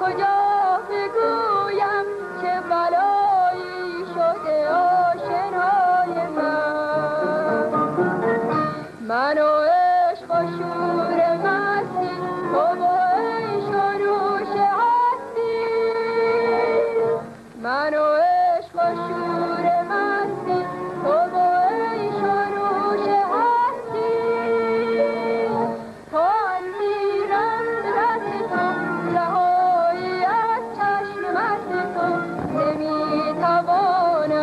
کجا بگویم چه بلایی شده آشنای من و عشق و شور مستی تو با عیش و نوش هستی من و عشق و شور مستی تو با عیش و نوش هستی تو اندیرم دست تو رهایی از چشم مست تو نمیتوانم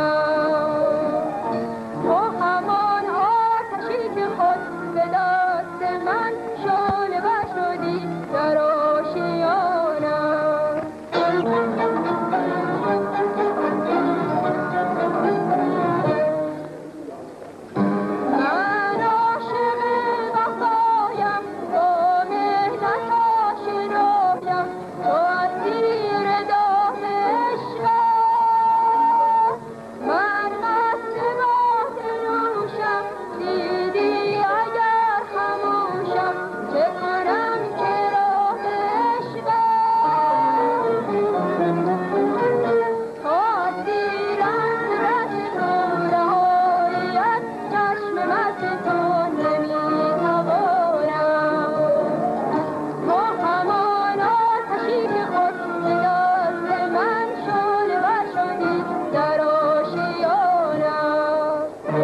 تو همان آتشی که خود به دست من شعله ور شدی در آشیانم من عاشق وفایم با مهنت آشنایم تو اسیر دام عشقم من مست باد نوشم دیدی اگر خموشم چه کنم که راه عشقم تو اسیرم رد تو رهایی از چشم مست تو نمیتوانم تو همان آتشی که خود به دست من شعله ور شدی در آشیانم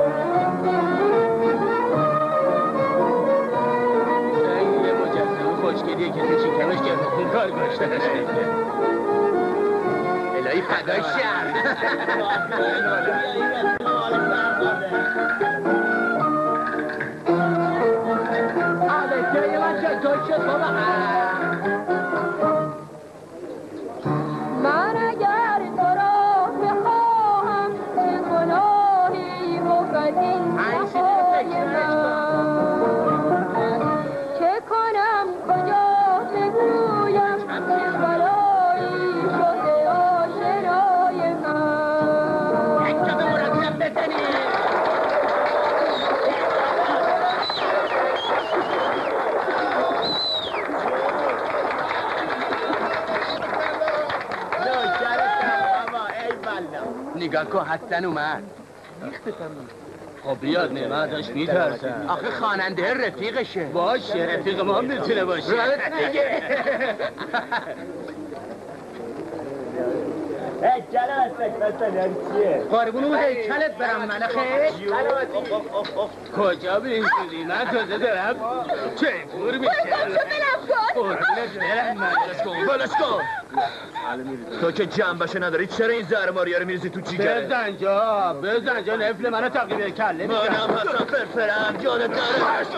این مجسمه خوشگلیه که تو شکمش گرد خون کار گاشتنش خیلی الهی فدای شهر جای من چطور شد بابا من اگر تو را بخواهم چه گناهی بود این وفای من چه کنم کجا بگویم چه بلایی شده آشنای من یک جا به مرتب بزنی نگاه کن حسن اومد خب بیاد نعمت داشت میترسن آخه خواننده رفیقشه باشه رفیق ما هم میتونه باشه هیکل مثلا چیه؟ قربون اون هیکلت برم ملخه کجا به این شدی من تازه دارم چه پور میشه قربونت برم من بلش کن تو که جنبشه نداری چرا این زهرماریا رو میریزی تو جیگره؟ بزن جا نفل منو تقیبه کله منم حسن فرفرم جانت داره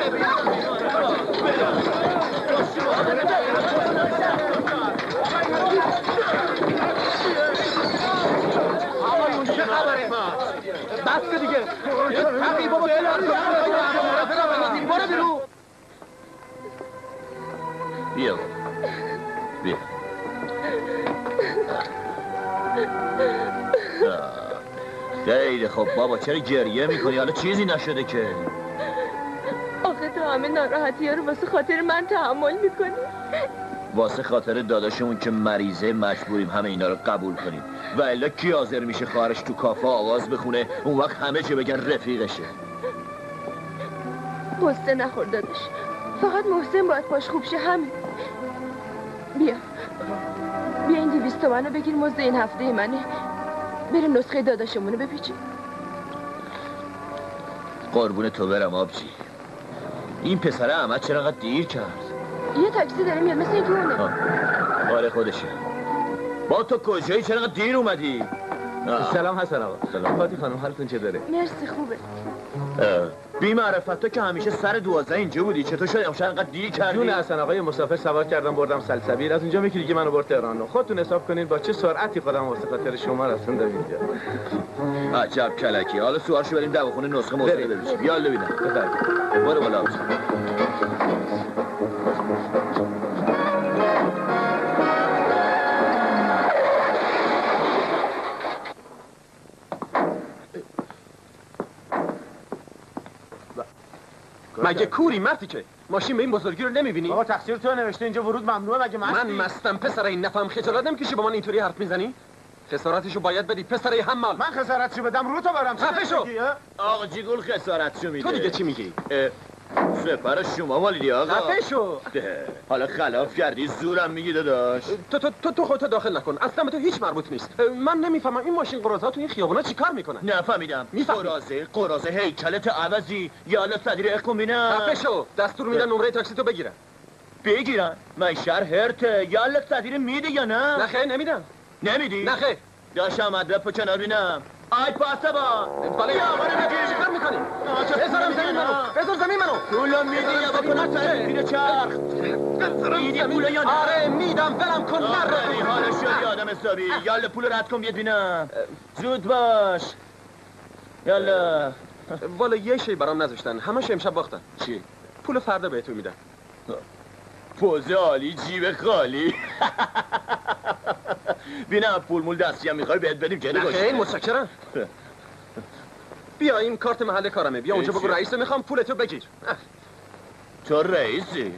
آقایون چه خبره؟ بس دیگه تقیب بابا برو بیرون بیا بیا خیلی خب بابا چرا گریه میکنی؟ حالا چیزی نشده که آخه تو همه ناراحتی ها رو واسه خاطر من تحمل میکنی واسه خاطر داداشمون که مریضه مجبوریم همه اینا رو قبول کنیم و الا کی حاضر میشه خواهرش تو کافه آواز بخونه اون وقت همه چه بگن رفیقشه قصه نخور داداش فقط محسن باید پاش خوب شه همین بیا این 200 تومن رو بگیر مزد این هفته منه بریم نسخه داداشمون رو بپیچیم قربون تو برم آبجی این پسره احمد چرا انقدر دیر کرد یه تاکسی داره میاد مثل اینکه اونه آره خودشه با تو کجایی چرا انقدر دیر اومدی سلام حسن آقا سلام فاتی خانم حالتون چه داره مرسی خوبه بی معرفت تو که همیشه سر 12 اینجا بودی چطور شد امشب انقدر دیر کردی جون حسن آقا مسافر سوار کردم بردم سلسبیل از اونجا میگه دیگه منو برد تهران خودتون حساب کنین با چه سرعتی خودم واسه خاطر شما رسوندم اینجا عجب کلکی حالا سوارشو بریم دواخونه نسخه موسیقی ببینیم یالا ببینم برو بالا مگه کوری مردی که ماشین به این بزرگی رو نمیبینی؟ بابا تقصیر تو نوشته اینجا ورود ممنوعه مگه من مستم پسر این نفهم خجالت نمیکشی با من اینطوری حرف میزنی؟ خسارتشو باید بدی پسر حمال. من خسارتشو بدم رو تو برم. خفه شو. آقا جیگول خسارتشو میده. تو دیگه چی میگی؟ سپر شما مالیدی آقا. خفه شو. حالا خلاف کردی زورم میگی داداش. تو خودت داخل نکن. اصلا به تو هیچ مربوط نیست. من نمیفهمم این ماشین قراضه‌ها تو این خیابونا چیکار میکنن؟ نفهمیدم. قراضه هیکلت عوضی یا صدیر اقومینا. خفه شو. دستور میدن نمره تاکسی تو بگیرن. بگیرن؟ من شهر هرته یا صدیر میده یا نه؟ نه خیر نمیدم. نمیدی؟ نه خیر. داشتم مدرب پو کنار بینم. آی پاسبا. بله یا منو بگیر. چیکار میکنی؟ بذارم زمین منو. بذار زمین منو. پولو میدی یا با پولو تره چرخ. میدی پولو یا نه؟ آره میدم ولم کن آره حالا شدی آدم حسابی. یالا پولو رد کن بیاد بینم. زود باش. یالا. والا یه شی برام نذاشتن. همش امشب باختن. چی؟ پول فردا بهتون میدم. پوزه عالی جیب خالی. بینم پول مول دستی هم میخوای بهت بدیم جدی باشه. خیلی متشکرم. بیا این کارت محل کارمه. بیا اونجا بگو رئیس میخوام پولتو بگیر. تو رئیسی؟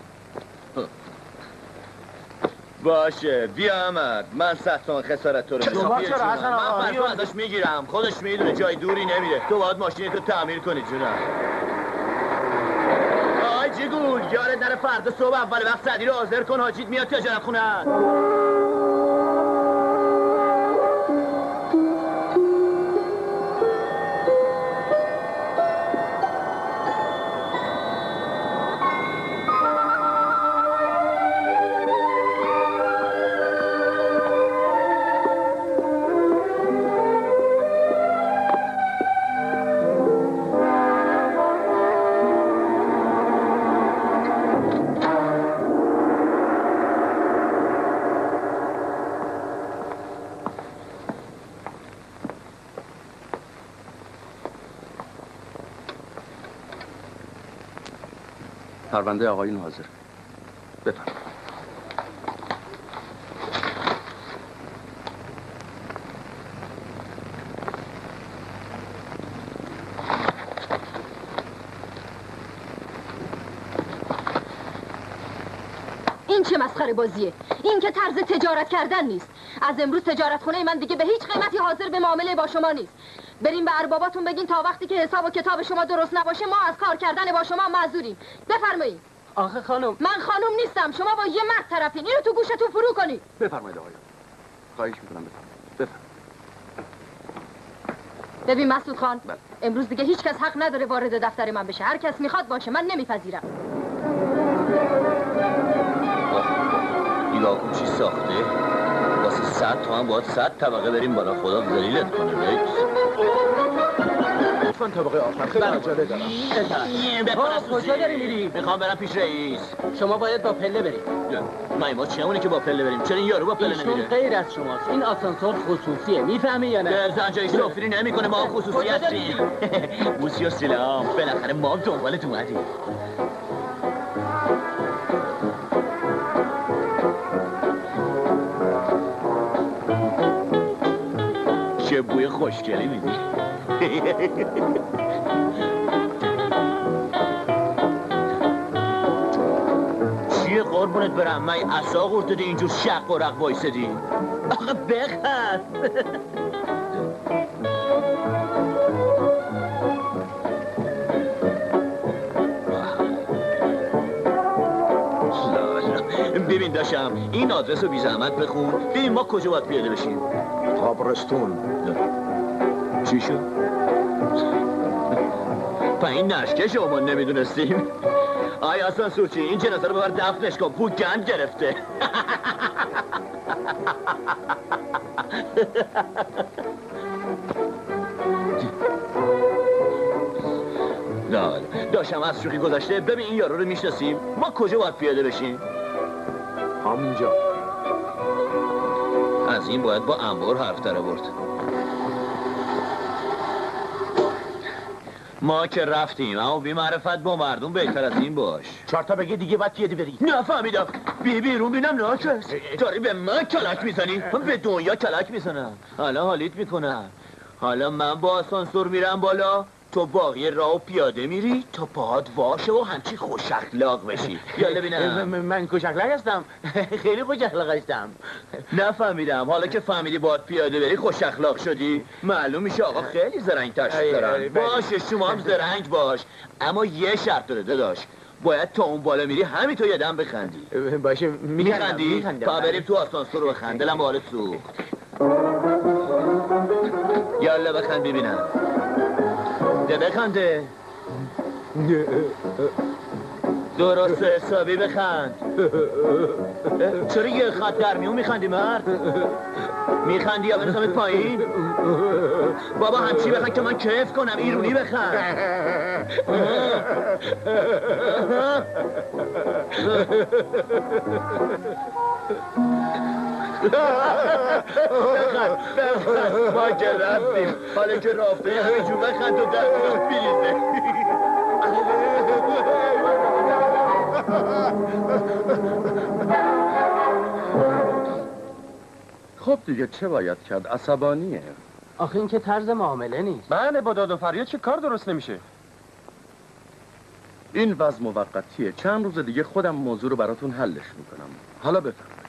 باشه بیا احمد من 100 تومن خسارت تو رو میدم. شما چرا حسن آقا؟ من فردا ازش میگیرم. خودش میدونه جای دوری نمیره. تو باید ماشینتو تعمیر کنی جونم. آی جیگول یارت نره فردا صبح اول وقت صدی رو حاضر کن حاجیت میاد تجارت خونه. پرونده آقایون حاضر. بفرمایید. این چه مسخره بازیه؟ این که طرز تجارت کردن نیست. از امروز تجارت خونه من دیگه به هیچ قیمتی حاضر به معامله با شما نیست. بریم به ارباباتون بگین تا وقتی که حساب و کتاب شما درست نباشه ما از کار کردن با شما معذوریم. بفرمایید. آخه خانم من خانم نیستم. شما با یه مرد طرفین. اینو تو گوشتون فرو کنید. بفرمایید آقایان. خواهش میکنم بفرمایید. ببین مسعود خان بله. امروز دیگه هیچ کس حق نداره وارد دفتر من بشه. هر کس میخواد باشه. من نمیپذیرم. نگاه کن چی ساخته؟ واسه 100 تومن باید 100 طبقه بریم بالا. خدا ذلیلت کنه رئیس. لطفاً طبقه آخر خیلی عجله دارم. کجا داری میری؟ میخوام برم پیش رئیس. شما باید با پله برید. ما چمونه که با پله بریم؟ چرا این یارو با پله ایشون نمیره؟ غیر از شماست. این آسانسور خصوصیه. میفهمی یا نه؟ زنجای شوفری نمیکنه. ما خصوصی هستیم. موسی و سلام. بالاخره ما دنبالت اومدیم. چه بوی خوشگلی میدی. چیه قربونت برم؟ من عصا قورتدی اینجور شق و رق وایسدی. آقا بخند. ببین داشتم این آدرس رو بی زحمت بخون. ببین ما کجا باید پیاده بشیم. تابرستون. چی شد؟ پا این نشکه شما نمیدونستیم. آی آسانسورچی این جنازه رو ببر دفنش کن. پول گند گرفته. نه داشتم از شوخی گذشته. ببین این یارو رو میشناسیم. ما کجا باید پیاده بشیم؟ همونجا. از این باید با انبار حرف در آورد. ما که رفتیم اما بی معرفت با مردم بهتر از این باش. 4 تا بگی دیگه باید پیاده بری. نفهمیدم. بیرون بینم ناکس. داری به من کلک میزنی؟ من به دنیا کلک میزنم. حالا حالیت میکنم. حالا من با آسانسور میرم بالا. تو باقی راه پیاده میری تا پاهات واشه و همچی خوش اخلاق بشی. یالا ببینم. من خوش اخلاق هستم. خیلی خوش اخلاق هستم. نفهمیدم. حالا که فهمیدی باید پیاده بری خوش اخلاق شدی، معلوم میشه آقا خیلی زرنگ تشریف دارن. باشه شما هم زرنگ باش، اما یه شرط داره داداش. باید تا اون بالا میری همینطور یه دم بخندی. باشه میخندی؟ تا بریم تو آسانسور رو بخند. دلم به حالت سوخت. یالا بخند ببینم. ده بخنده. درست حسابی بخند. چرا یه خط در میون میخندی مرد؟ میخندی یا بنظامت پایین؟ بابا همچی بخند که من کیف کنم. ایرونی بخند. بخند ما که رفتیم. حالا که رافته همینجور بخند و در بیریزه. خب دیگه چه باید کرد؟ عصبانیه. آخه این که طرز معامله نیست. بله با داد و فریاد چه کار درست نمیشه. این وضع موقتیه. چند روز دیگه خودم موضوع رو براتون حلش میکنم. حالا بفرمایید.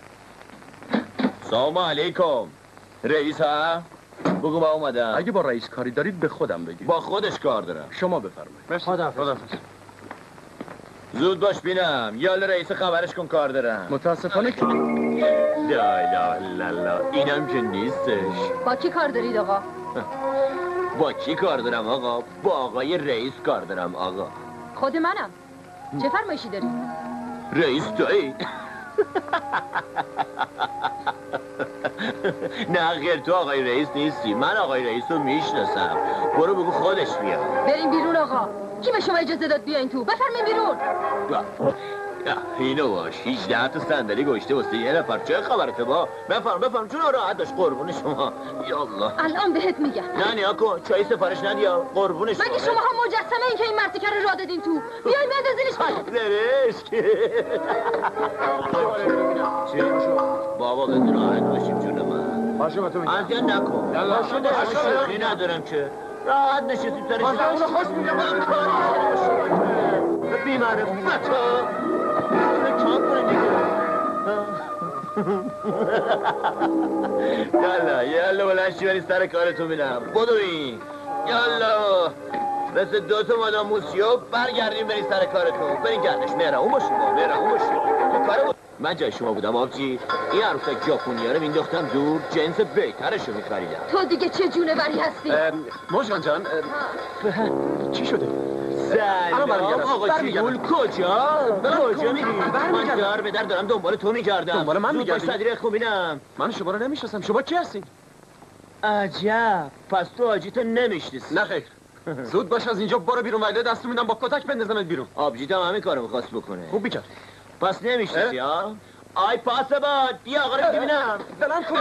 سلام علیکم. رئیس ها؟ بگو با اومدم. اگه با رئیس کاری دارید به خودم بگید. با خودش کار دارم. شما بفرمایید. خداحافظ. زود باش بینم. یالا رئیس خبرش کن کار دارم. متاسفانه که لا اینم که نیستش. با کی کار دارید آقا؟ با کی کار دارم آقا؟ با آقای رئیس کار دارم آقا. خود منم. چه فرمایشی داری؟ رئیس تویی؟ نه غیر تو آقای رئیس نیستی. من آقای رئیس رو میشناسم. برو بگو خودش بیاد. بریم بیرون آقا. کی به شما اجازه داد بیاین تو؟ بفرمایید بیرون. اینو باش 18 تا صندلی گشته واسه یه نفر. چه خبرته با؟ بفرم چون راحت داشت. قربون شما. یا الله الان بهت میگم. نه نیا کن. چای سفارش ندیا. قربون شما. مگه شما هم مجسمه این که این مرتیکه رو راه دادین تو؟ بیاین بندازینش. بابا بدون راحت باشیم جون من. باشه با تو میگم. اذیت نکن. باشه شوخی ندارم که. راحت نشستیم سرش. باشه اونو خوش میگم. بی‌معرفت چاک کنه دیگه. یالا بلند شی بریم سر کارتون میدم. بدوین یالا مثل دوتا مادام موسیو برگردیم بریم سر کارتون. بریم گردش مهرمون باشیم. من جای شما بودم آبجی. این عروسک ژاپنیا رو مینداختم دور. جنس بهترشو میخریدم. تو دیگه چه جونوری هستی؟ مژگان جان چی شده؟ سلام آقا چیگول کجا میری؟ من دار به در دارم دنبال تو میگردم. دنبال من میگردی؟ صدیق خوبینم. من شما رو نمیشناسم. شما کی هستین؟ عجب پس تو آجیتو نمیشناسی. نه خیر. زود باش از اینجا برو بیرون ولی دستو میدم با کتک بندازمت بیرون. آبجیت هم همین کارو می‌خواست بکنه. خوب میکرد. پس نمیشناسی ها؟ آی پاسبان بیا آقا رو ببینم. دلم کن.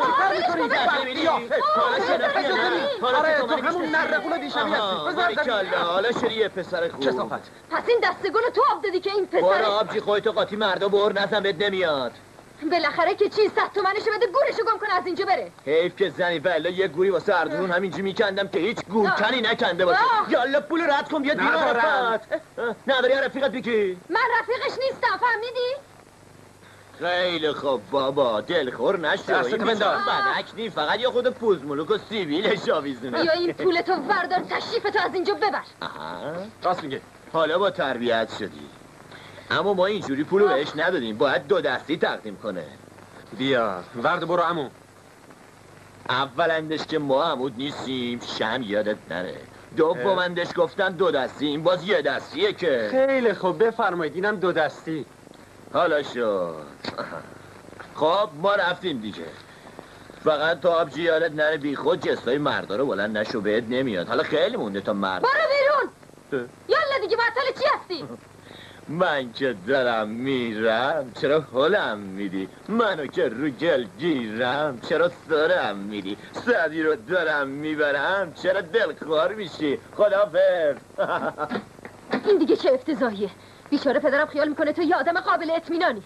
آره تو همون نرقون دیشبی هستی. حالا شریه پسر خوب. کثافت. پس این دستگل تو آب دادی که این برو پسر آبجی خودتو قاطی مردا بر نزن بهت نمیاد. بالاخره که چی 100 تومنشو بده گورشو گم کنه از اینجا بره. حیف که زنی والا یه گوری واسه اردون همینجوری میکندم که هیچ گورکنی نکنده باشه. یالا پول رد کن بیاد بیرون. نداری رفیقت بگی؟ من رفیقش نیستم فهمیدی؟ خیلی خوب بابا دلخور نشو. این بیچاره بدک نی فقط یه خود پوز ملوک و سیبیلش آویزونه. یا این پولتو وردار تشریفتو از اینجا ببر. راست میگه. حالا با تربیت شدی. اما ما اینجوری پولو بهش ندادیم. باید 2 دستی تقدیم کنه. بیا ورد برو عمو. اولندش که ما عمود نیستیم شم یادت نره. دومندش گفتن 2 دستی. این باز 1 دستیه که. خیلی خوب بفرمایید اینم 2 دستی. حالا شد. خب ما رفتیم دیگه. فقط تا آبجی یادت نره بی خود جستای مردا رو بلند نشو بهت نمیاد. حالا خیلی مونده تا مرد. برو بیرون. یالا دیگه معطل چی هستی؟ من که دارم میرم چرا هلم میدی؟ منو که رو گل گیرم چرا سرم میدی؟ سعدی رو دارم میبرم چرا دلخوار میشی؟ خداحافظ. این دیگه چه افتضاحیه. بیچاره پدرم خیال میکنه تو یه آدم قابل اطمینانی.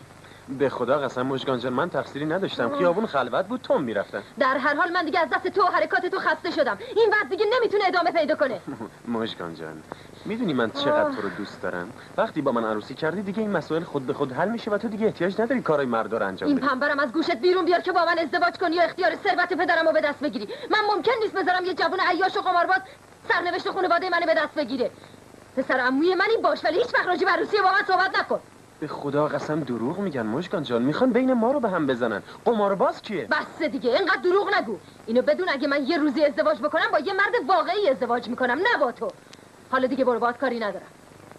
به خدا قسم مژگان جان من تقصیری نداشتم. خیابون خلوت بود، تون میرفتن. در هر حال من دیگه از دست تو و حرکات تو خسته شدم. این وضع دیگه نمیتونه ادامه پیدا کنه. مژگان جان میدونی من چقدر تو رو دوست دارم. وقتی با من عروسی کردی دیگه این مسائل خود به خود حل میشه و تو دیگه احتیاج نداری کارای مردا رو انجام بدی. این پنبرم از گوشت بیرون بیار که با من ازدواج کنی یا اختیار ثروت پدرمو به دست بگیری. من ممکن نیست بذارم یه جوون عیاش و قمارباز سرنوشت خانواده منو به دست بگیره. پسر عموی منی باش، ولی هیچ وقت راجع به عروسی با من صحبت نکن. به خدا قسم دروغ میگن مژگان جان، میخوان بین ما رو به هم بزنن. قمارباز کیه؟ بس دیگه اینقدر دروغ نگو. اینو بدون اگه من یه روزی ازدواج بکنم با یه مرد واقعی ازدواج میکنم، نه با تو. حالا دیگه برو، باهات کاری ندارم.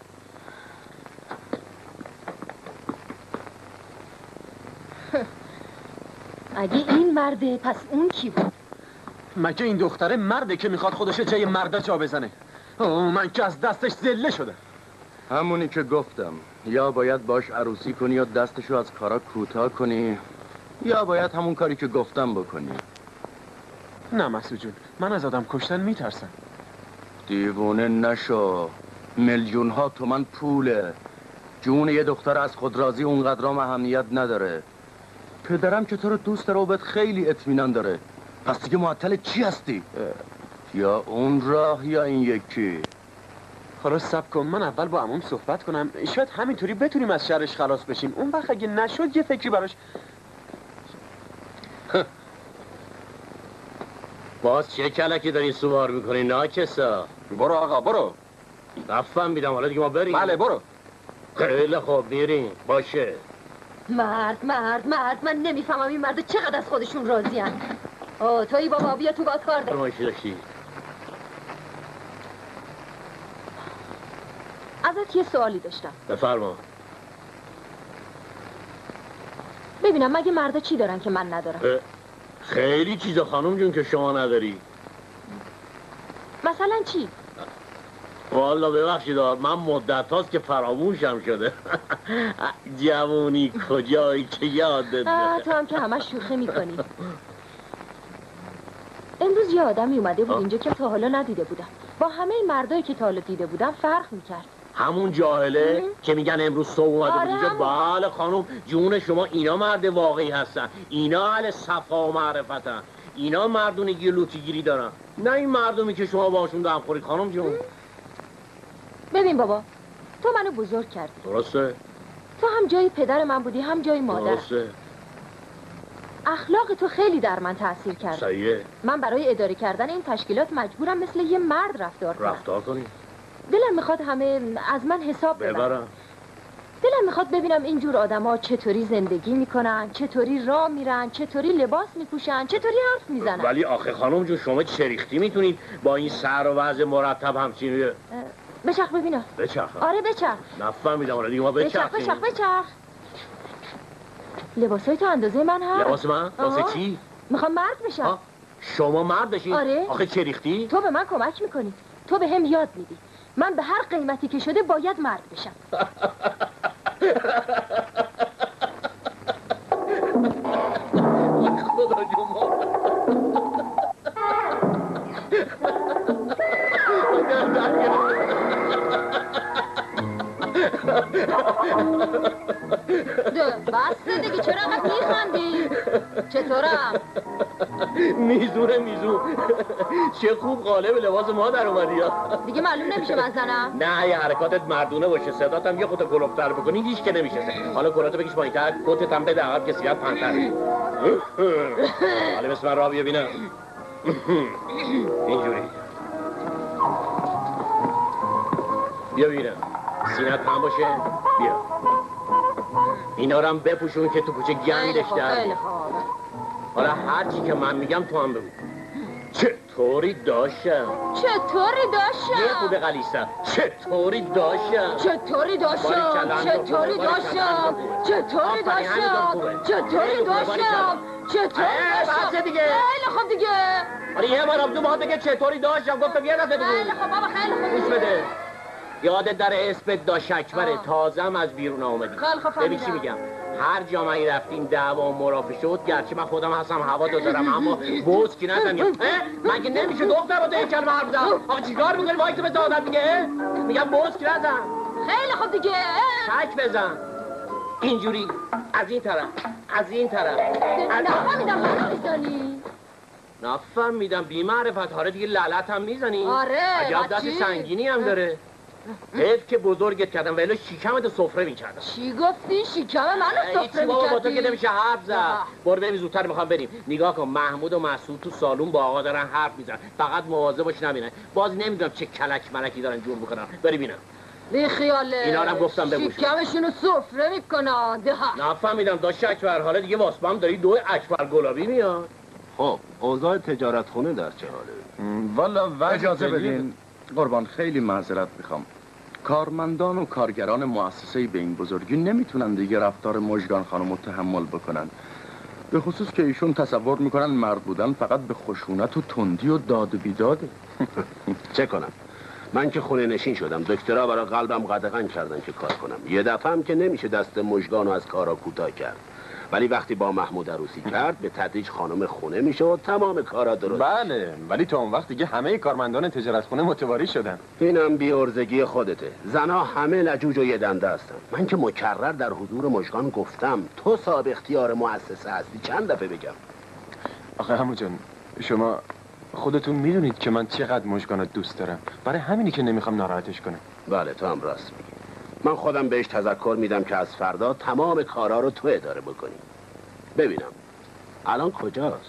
اگه این مرده پس اون کی بود؟ مگه این دختره مرده که میخواد خودش جای مردا جا بزنه؟ من که از دستش ذله شدم. همونی که گفتم، یا باید باش عروسی کنی یا دستشو از کارا کوتاه کنی، یا باید همون کاری که گفتم بکنی. نه مسعود جون، من از آدم کشتن میترسم. دیوونه نشو. میلیون ها تومن پوله. جون یه دختر از خود راضی اونقدرام اهمیت نداره. پدرم که تو رو دوست داره و بهت خیلی اطمینان داره. پس دیگه معطل چی هستی؟ یا اون راه یا این یکی. خلاص صبر کن، من اول با عموم صحبت کنم. شاید همینطوری بتونیم از شرش خلاص بشیم. اون وقت اگه نشد یه فکری براش. باز چه کلکی داری سوار میکنی ناکسا؟ برو آقا برو. رفتم میدم، حالا دیگه ما بریم. بله برو. خیلی خوب میریم. باشه. مرد من نمیفهمم این مرد چقدر از خودشون راضی هن. تویی بابا، بیا تو باز کار دارم. فرمایشی داشتی؟ ازت یه سوالی داشتم. بفرما. ببینم مگه مردا چی دارن که من ندارم؟ خیلی چیزا خانم جون که شما نداری. مثلا چی؟ والا ببخشید من مدت هاست که فراموشم شده. جوونی کجایی که یادت تو هم که همش شوخی میکنی. امروز یه آدمی اومده بود اینجا که تا حالا ندیده بودم. با همه این مردایی که تا حالا دیده بودم فرق میکرد. همون جاهله که میگن امروز صبح اومده بود اینجا؟ بله خانم جون شما، اینا مرد واقعی هستن. اینا اهل صفا و معرفتن. اینا مردونگی و لوتیگیری دارن، نه این مردمی که شما باشون دم خورید خانم جون. ببین بابا، تو منو بزرگ کردی. درسته. تو هم جای پدر من بودی هم جای مادر. درسته. اخلاق تو خیلی در من تأثیر کرد. صحیحه. من برای اداره کردن این تشکیلات مجبورم مثل یه مرد رفتار کنی. دلم میخواد همه از من حساب ببرن. دلم میخواد ببینم اینجور آدما چطوری زندگی میکنن، چطوری راه میرن، چطوری لباس میپوشن، چطوری حرف میزنن. ولی آخه خانم جون شما چریختی میتونید با این سر و وضع مرتب همچین؟ بچرخ ببینم. بچرخ. آره بچرخ. نفهمیدم. آره دیگه ما بچرخیم. بچرخ. لباسای تو اندازه من هست. لباس من؟ واسه چی؟ میخوام مرد بشم. شما مرد بشین؟ آره. آخه چریختی؟ تو به من کمک میکنی. تو به هم یاد میدی. من به هر قیمتی که شده باید مرد بشم. خدا جون بس دیگه، چرا انقدر میخندی؟ چطورم؟ میزونه چه خوب قالب لباس ما در اومدی یا دیگه معلوم نمیشه من زنم؟ نه یه حرکاتت مردونه باشه، صدات هم یه خود گلوفتر بکنی هیچ که نمیشه. حالا کلاتو بکش پایین‌تر، کتت هم بده عقب که سیات پنتر. حالا بسم من را ببینم. اینجوری بیا ببینم سینت هم باشه. بیا اینا رو هم بپوشون که تو کوچه گندش در. حالا هرچی که من میگم تو هم بگو. چطوری داشتم؟ چطوری داشتم؟ یه خود غلیظ‌تر. چطوری داشتم؟ چطوری داشتم؟ چطوری داشتم؟ چطوری داشتم؟ چطوری داشتم؟ چطوری داشتم؟ بسه دیگه. خیلی خوب دیگه. حالا یه بارم تو باید بگه چطوری داشتم. گفتم یه دفعه بگو. خیلی خوب بابا، خیلی خوب. گوش بده. یادت در اسمت داشکبره، تازم از بیرون آمدی. خیلی خوب ببین چی میگم. هر جا من رفتیم دعوا مرافع شد، گرچه من خودم هستم هوا دارم اما بوز کی نزنیم. مگه نمیشه دختر با این کلمه حرف بزنم؟ آقا چیکار میکنی وایس به عادت میگه؟ میگم بوز کی نزن. خیلی خوب دیگه. تک بزن. اینجوری از این طرف از این طرف نفهمیدم منو میزنی؟ نفهمیدم بی معرفت. حالا دیگه لعنت هم میزنی؟ آره عجب دست سنگینی هم داره. حیف که بزرگت کردم ولی شیکمت سفره میکردم. چی گفتی؟ شیکم منو سفره میکردی؟ با تو که میکردی؟ نمیشه حرف زد. برو بریم زودتر میخوام بریم. نگاه کن محمود و مسعود تو سالون با آقا دارن حرف میزنن. فقط مواظب باش نبینن. باز نمیدونم چه کلک ملکی دارن جور میکنن. بری بینم. بی خیاله اینا رو هم گفتم بگوش. شیکمشونو سفره میکنن. نفهمیدم داشت اکبر. حالا دیگه واسبم داری دو اکبر گلابی میاد. خب اوضاع تجارت خونه در چه حاله؟ والا اجازه بدین قربان، خیلی معذرت میخوام. کارمندان و کارگران مؤسسه به این بزرگی نمیتونن دیگه رفتار مژگان خانم رو تحمل بکنن. به خصوص که ایشون تصور میکنن مرد بودن فقط به خشونت و تندی و داد و بیداده. چه کنم؟ من که خونه نشین شدم. دکترها برای قلبم قدغن کردن که کار کنم. یه دفعه هم که نمیشه دست مژگانو از کارا کوتاه کرد. ولی وقتی با محمود عروسی کرد به تدریج خانم خونه میشه و تمام کارا درست. بله ولی تا اون وقت دیگه همه کارمندان تجارت خونه متواری شدن. اینم بی‌عرضگی خودته. زنا همه لجوج و یه دنده هستن. من که مکرر در حضور مژگان گفتم تو صاحب اختیار مؤسسه هستی. چند دفعه بگم؟ آخه عمو جان شما خودتون میدونید که من چقدر مژگان رو دوست دارم. برای همینی که نمیخوام ناراحتش کنم. بله تو هم راست میگی. من خودم بهش تذکر میدم که از فردا تمام کارا رو تو اداره بکنی. ببینم الان کجاست؟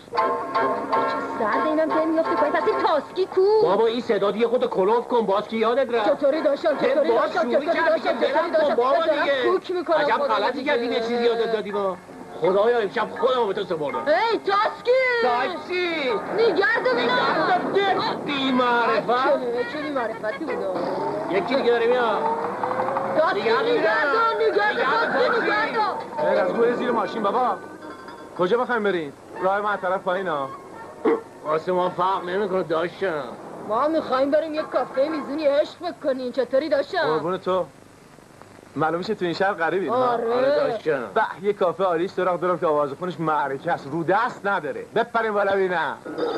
سرد اینم که میفته پای پس این تاسکی کو؟ بابا این صدا دیگه خودو کلوف کن. باز که یادت رفت. چطوری داشتم چطوری بابا دیگه کوک میکنم. عجب غلطی کردی یه چیزی یادت دادی. با خدایا امشب خودمو به تو سپردم. ای تاسکی تاکسی نگرد بینم بی معرفت. چه بی معرفتی بودا؟ یکی دیگه داره میاد. تاسکی نگرد غیر از گوه زیر ماشین بابا. کجا بخوایم بریم؟ راه من طرف پایین ها. واسه ما فرق نمیکنه داشتم. ما میخوایم بریم یک کافه میزونی عشق بکنیم. چطوری داشتم؟ قربون تو. معلومه تو این شهر غریبی. آره داشتم. به یه کافه عالی سراغ دارم که آواز خونش معرکه است. رو دست نداره. بپریم بالا ببینم.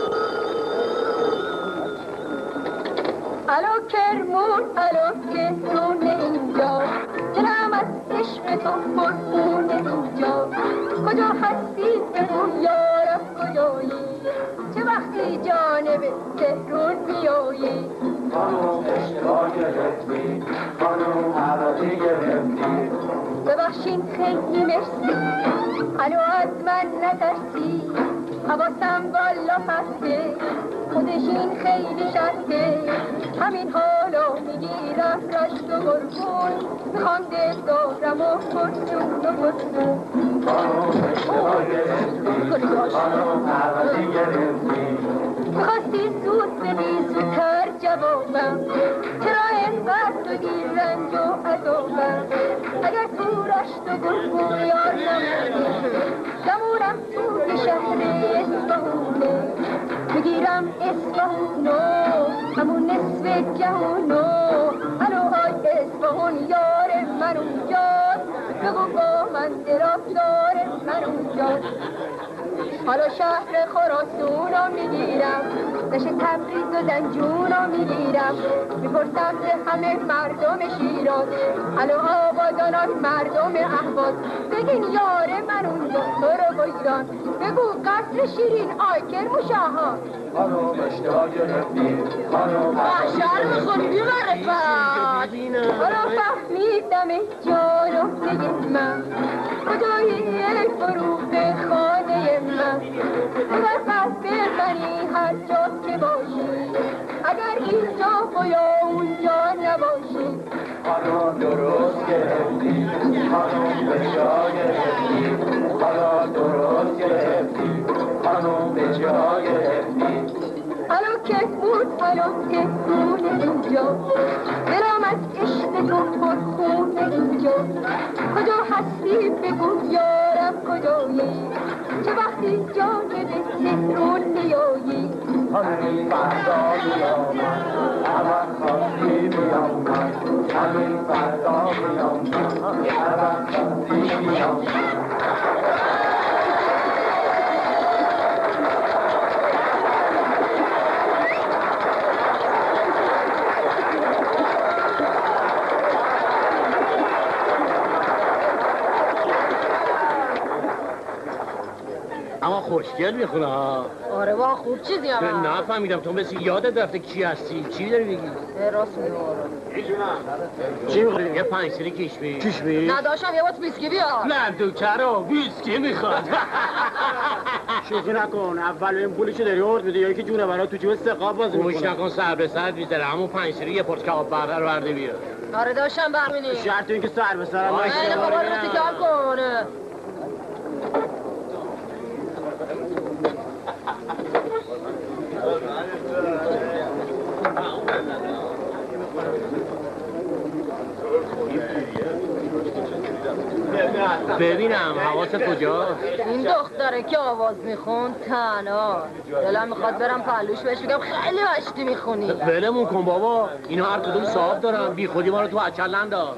الو کرمون الو کرمون اینجا دلم از عشق تو پرخونه اینجا کجا هستی بگو یارم کجایی چه وقتی جانب تهرون میایی خانم اشتباه گرفتی خانم عوضی گرفتی ببخشین خیلی مرسی الو از من نترسی حواسم بالا پسته خودش این خیلی شرطه همین حالا میگیرم رشت و گرگون میخوام دل دارم و پرسون و پرسون خانم اشتباه گرفتی خانم عوضی گرفتی میخواستی زود بدی زودتر جوابم چرا اینقدر تو گیرنج و عذابم اگر تو رشت و گرگون یار نمونی گمونم توی شهر اصفهونه بگیرم اصفهونو همون نصف جهونو الو های اصفهون یار من اونجاست بگو با من درافتار من اونجاست حالا شهر خراسونو میگیرم دشت تبریز و زنجونو میگیرم میپرسم به همه مردم شیراز الو آبادانان مردم اهواز بگین یار من اونجا تو رو با ایران بگو قصر شیرین آیکر مشاها خانم اشتباه گرفتی خانم شهر میخونی بی معرفت. حالا فهمیدم ای جانو بگید من کجایی فروغ خانه من اگر پس بزنی هر جا که باشی اگر اینجا و یا اونجا نباشی خانم درست گرفتی خانم به جا گرفتی خانم درست گرفتی خانم به جا گرفتی الو که بود الو که بود اینجا دلم از عشق تو پرخونه اینجا کجا هستی بگو یارم کجایی چه وقتی جانب تهرون میایی همین فردا میام من اول خواستی میام من همین فردا میام من اول خواستی میام من خوشگل میخونه ها. آره با خوب چیزی هم نفهمیدم تو مثل یادت رفته کی هستی؟ چی داری بگی؟ راست میگه. چی میخوری؟ یه 5 سری کشمی؟ نداشتم یه بات ویسکی بیار. نه دوکرا ویسکی میخواد. شوخی نکن. اول این پولیشو داری آورد میده یا که جونه برای تو جیب سقاب بازی میکنه. گوش نکن سر به سر میذاره. همون 5 سری یه پرت کباب برده رو برده بیار. آره داشتم برمینی. شرط این که سر به سرم باشه. خیلی خوب رو تکرار کنه. ببینم حواست کجاست؟ این دختره که آواز میخون تنها دلم میخواد برم پهلوش بهش بگم خیلی مشتی میخونی. ولمون کن بابا، اینا هر کدوم صاحب دارن، بی خودی ما رو تو اچل ننداز.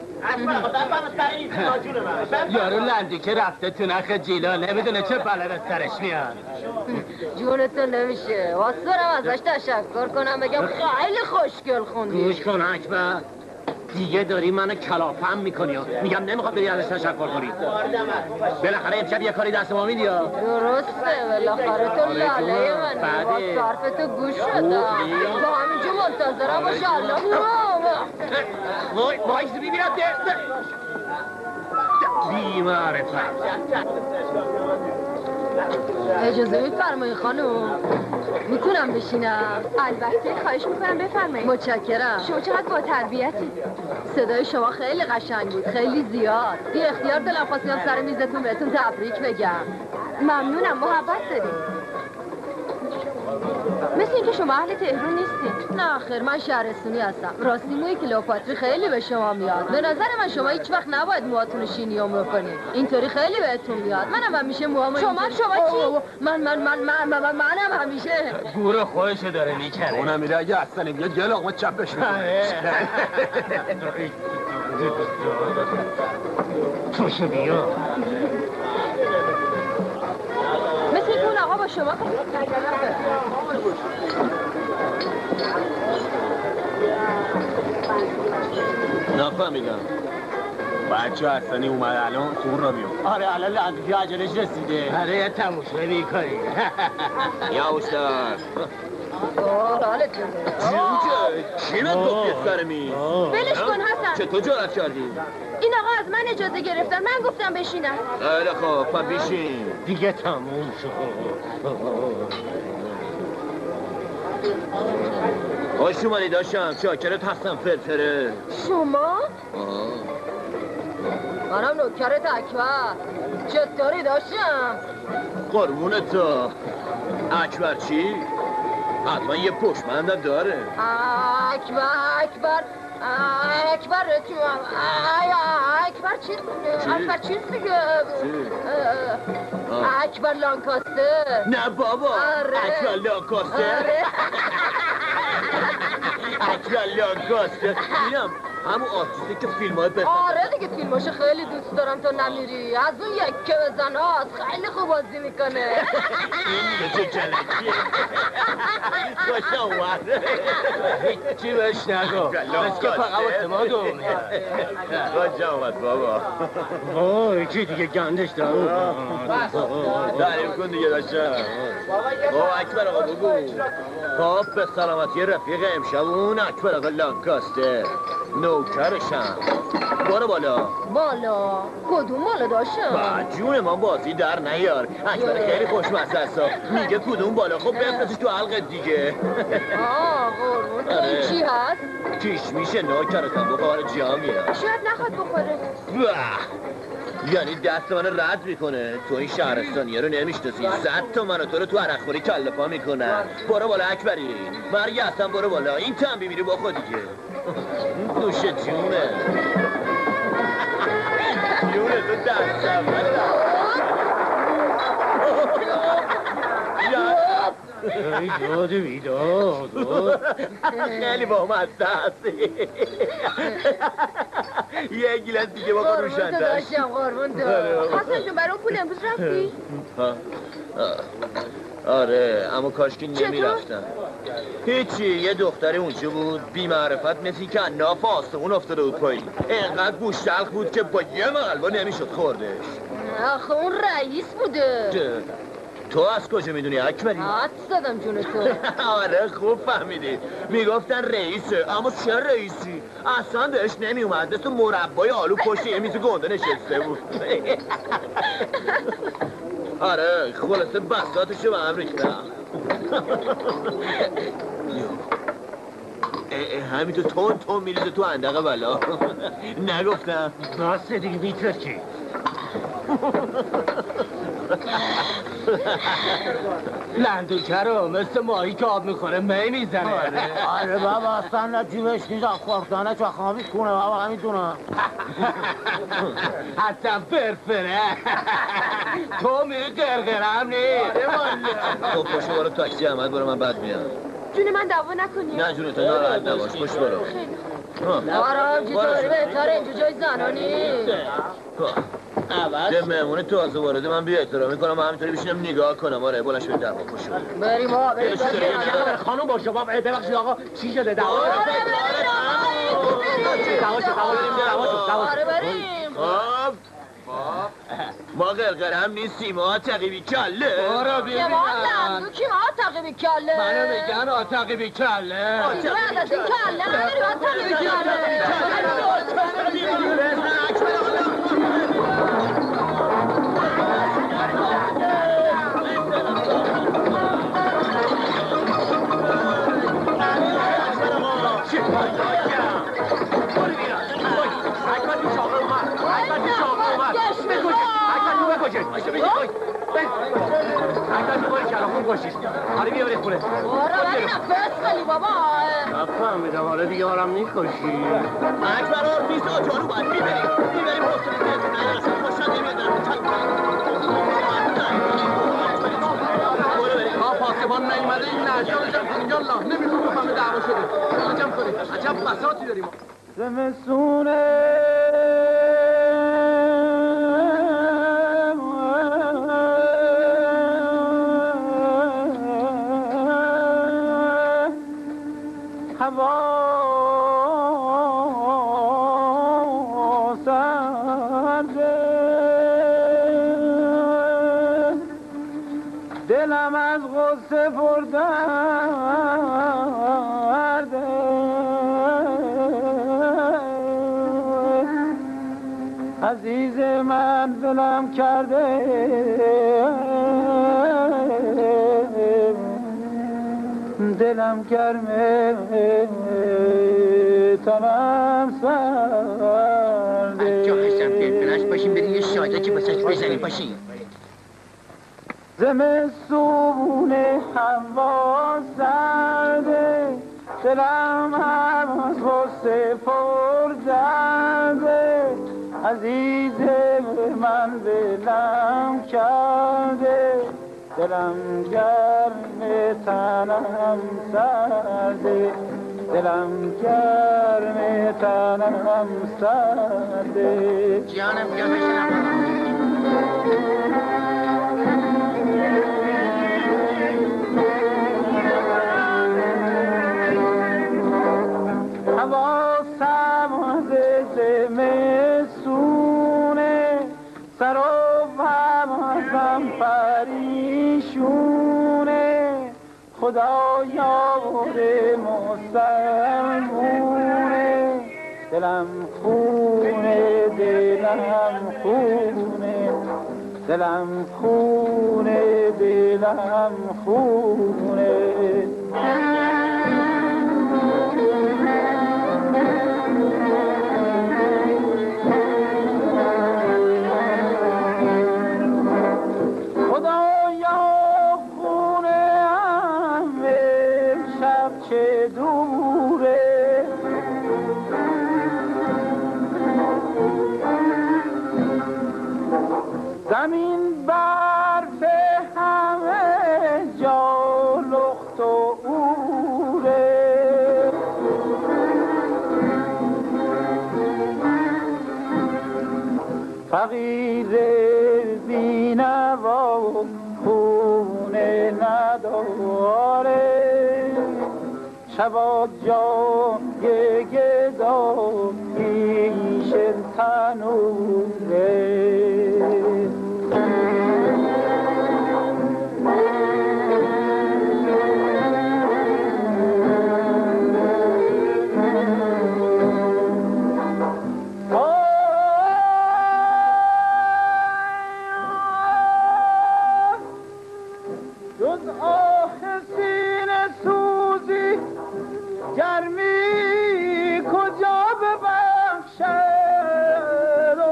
یارو لندی که رفته تو نخ جیلا نمیدونه چه بلد از سرش میاد. جونتون نمیشه. واسه برم ازش تشکر کنم بگم خیلی خوشگل خوندی. گوش کن اکبر، دیگه داری منو کلافم میکنی. میگم نمیخواد بری ازش تشکر کنی. بالاخره امشب یه کاری دست ما میدی. درسته بالاخره تو لاله منی. با صرف تو گوش شدم. با همینجا منتظرم باشه. الله برام وایس ببینم بی معرفت. اجازه میفرمایی خانم؟ میتونم بشینم؟ البته خواهش میکنم بفرمایید. متشکرم. شما چقدر با تربیتی. صدای شما خیلی قشنگ بود، خیلی زیاد. بی اختیار دلم خواستم سر میزتون بهتون تبریک بگم. ممنونم. محبت دارید. مثل اینکه شما اهل تهران نیستید. نه خیر، من شهرستانی هستم. راستی موی کلئوپاتری خیلی به شما میاد. به نظر من شما هیچ وقت نباید موهاتون رو شینیوم بکنید. اینطوری خیلی بهتون میاد. منم همیشه موهامو شما چی؟ منم همیشه. گور خودش داره میکنه. اونم میره اگه اصلا نمیاد یه لقمه چپش میکنه. توشو بیا. مثل اینکه اون آقا با شما نفهمیدم. بچه حسنی اومد الان خور را بیام. آره الان لندگی عجلش رسیده. آره یه تموشه بیکاری. یا استاد حالت چی من گفتی سرمی؟ ولش کن حسن. چطور جرأت کردی؟ این آقا از من اجازه گرفتن. من گفتم بشینم. خیلی خوب پا بیشین. دیگه تموم شد. خوش اومدی داشتم. شاکرت هستم فرفره. شما؟ منم نوکرت اکبر. چطوری داشتم؟ قربونت تو. اکبر چی؟ حتما یه پشمندم داره. اکبر چیز دیگه. اکبر لانکاسته. نه بابا. اکبر لانکاسته. اکبر لانکاسته. اینم همون آرتیسته که فیلم‌های بزن. آره دیگه فیلماشو خیلی دوست دارم. تو نمیری از اون یکه بزنات خیلی خوب بازی میکنه. این دیگه چه جلکیه. خوش اومد. چی بهش نگو. بس که فقط واسه ما دوم. خوش اومد بابا. وای چی دیگه گندش دارم. تعریف کن دیگه داشتم. اکبر آقا بگو. خب به سلامتی رفیق امشب اون اکبر آقا لانکاسته نوکرشم. برو بالا. کدوم بالا داشتم؟ با جون ما بازی در نیار. اکبر خیلی خوشمزه است. میگه کدوم بالا. خب بفرستش تو حلقت دیگه. قربون. این چی هست؟ کیش میشه نوکرشم بخوره جا میاد. شاید نخواد بخوره. یعنی دست من رد میکنه. تو این شهرستانیه رو نمیشناسی. 100 تا من و تو رو تو عرقخوری کله پا میکنن. برو بالا اکبری. مرگ هستم برو بالا. این تنبی میری با خود دیگه. نوش جونه. جونه تو دستم. بیداد. خیلی با مزده هستی. یه گیلاس دیگه با روشندش. داشتم قربون تو. حسن جون برای اون پول امروز رفتی؟ آره اما کاشکی نمیرفتم. هیچی یه دختری اونجا بود بی معرفت مثل که ناف آسمون افتاده بود پایین. اینقدر گوشتلخ بود که با یه مقلبا نمیشد خوردش. آخه اون رئیس بوده. تو از کجا میدونی اکبری؟ حد زدم جون تو. آره خوب فهمیدی. میگفتن رئیسه، اما چه رئیسی؟ اصلا بهش نمی اومد. مثل مربای آلو پشت یه میز گنده نشسته بود. آره خلاصه بساطشو به هم ریختم. همینطور تون میریزه تو اندق بلا. نگفتم باسه دیگه میترکی. لندوکرو مثل ماهی که آب میخوره می میزنه. آره بابا اصلا جیبش نیست خوردانه چه خواهی کنه بابا همینتونه. حتی فرفره. تو میری قرقرم نیست. خب پشت برو تاکسی احمد برو من بعد میام. جون من دعوا نکنی. نه جون تو ناراحت نباش پشت برو. آرام چطوری بهتره اینجا جای زنا نیست. یه مهمون تازه وارده من بی احترامی کنم و همینطوری بشینم نگاه کنم. آره بلنش به دعوا پشت بریم آقا بریم. خانم با شما ببخشید آقا چی شده دعوا؟ آره بریم. خب ما قرقر هم نیستیم ما تقیبی کله. آره ببینم ما لندوکی ما تقیبی کله. منو میگن آتقیبی کله. بعد از این کله نداری باید تقیبی کله. آره بیا بریم خونه. آره ولی نفس خیلی بابا. نفهمیدم حالا دیگه ما رو هم میکشی. اکبر آرتیست آجارو باید میبریم حسن بیرون. نه اصلا خوشم نمیاد پاسبان نیومده این نشانشم اینجا الله نمیخوام بفهمه دعوا شده. عجب کنید عجب بساطی داریم. زمستونه هوا سرده دلم از غصه پردرده عزیز من دلم کرده دلم گرمه تنم سرده جا هستم دلبرش باشیم بریم یه شاده که بسش بزنیم باشیم. زمستون هوا سرده دلم هم از غصه پر درده عزیز من دلم کرده دلم گرم تنم سرده دلم گرم تنم سرده جانم جانم هوا سبز زمستونه سر و همزم پریشونه خدایا بوده مسلمونه دلم خونه دلم خونه دلم خونه دلم خونه زمین برف همه جا لخت و اوره فقیر بینوا خونه نداره شبا جای گدا پیش تنوره از آه سینه سوزی گرمی کجا ببخشد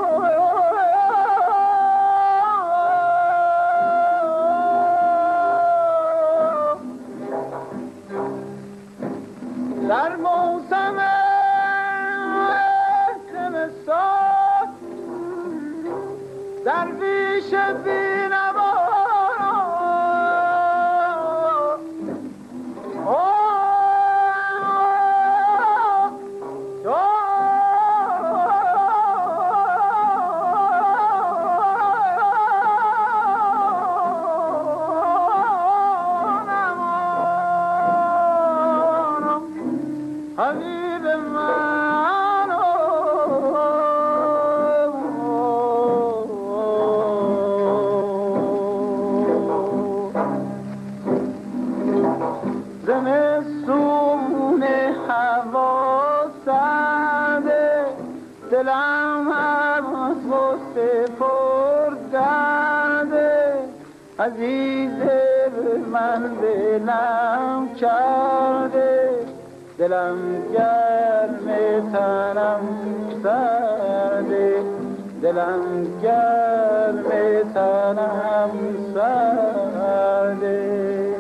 در موسم زمستان درویش بی‌نوا حبیب من زمستون هوا سرده دلم از غصه پر درده عزیز من دلم کرده دلم گرم تنم سرده دلم گرم تنم سرده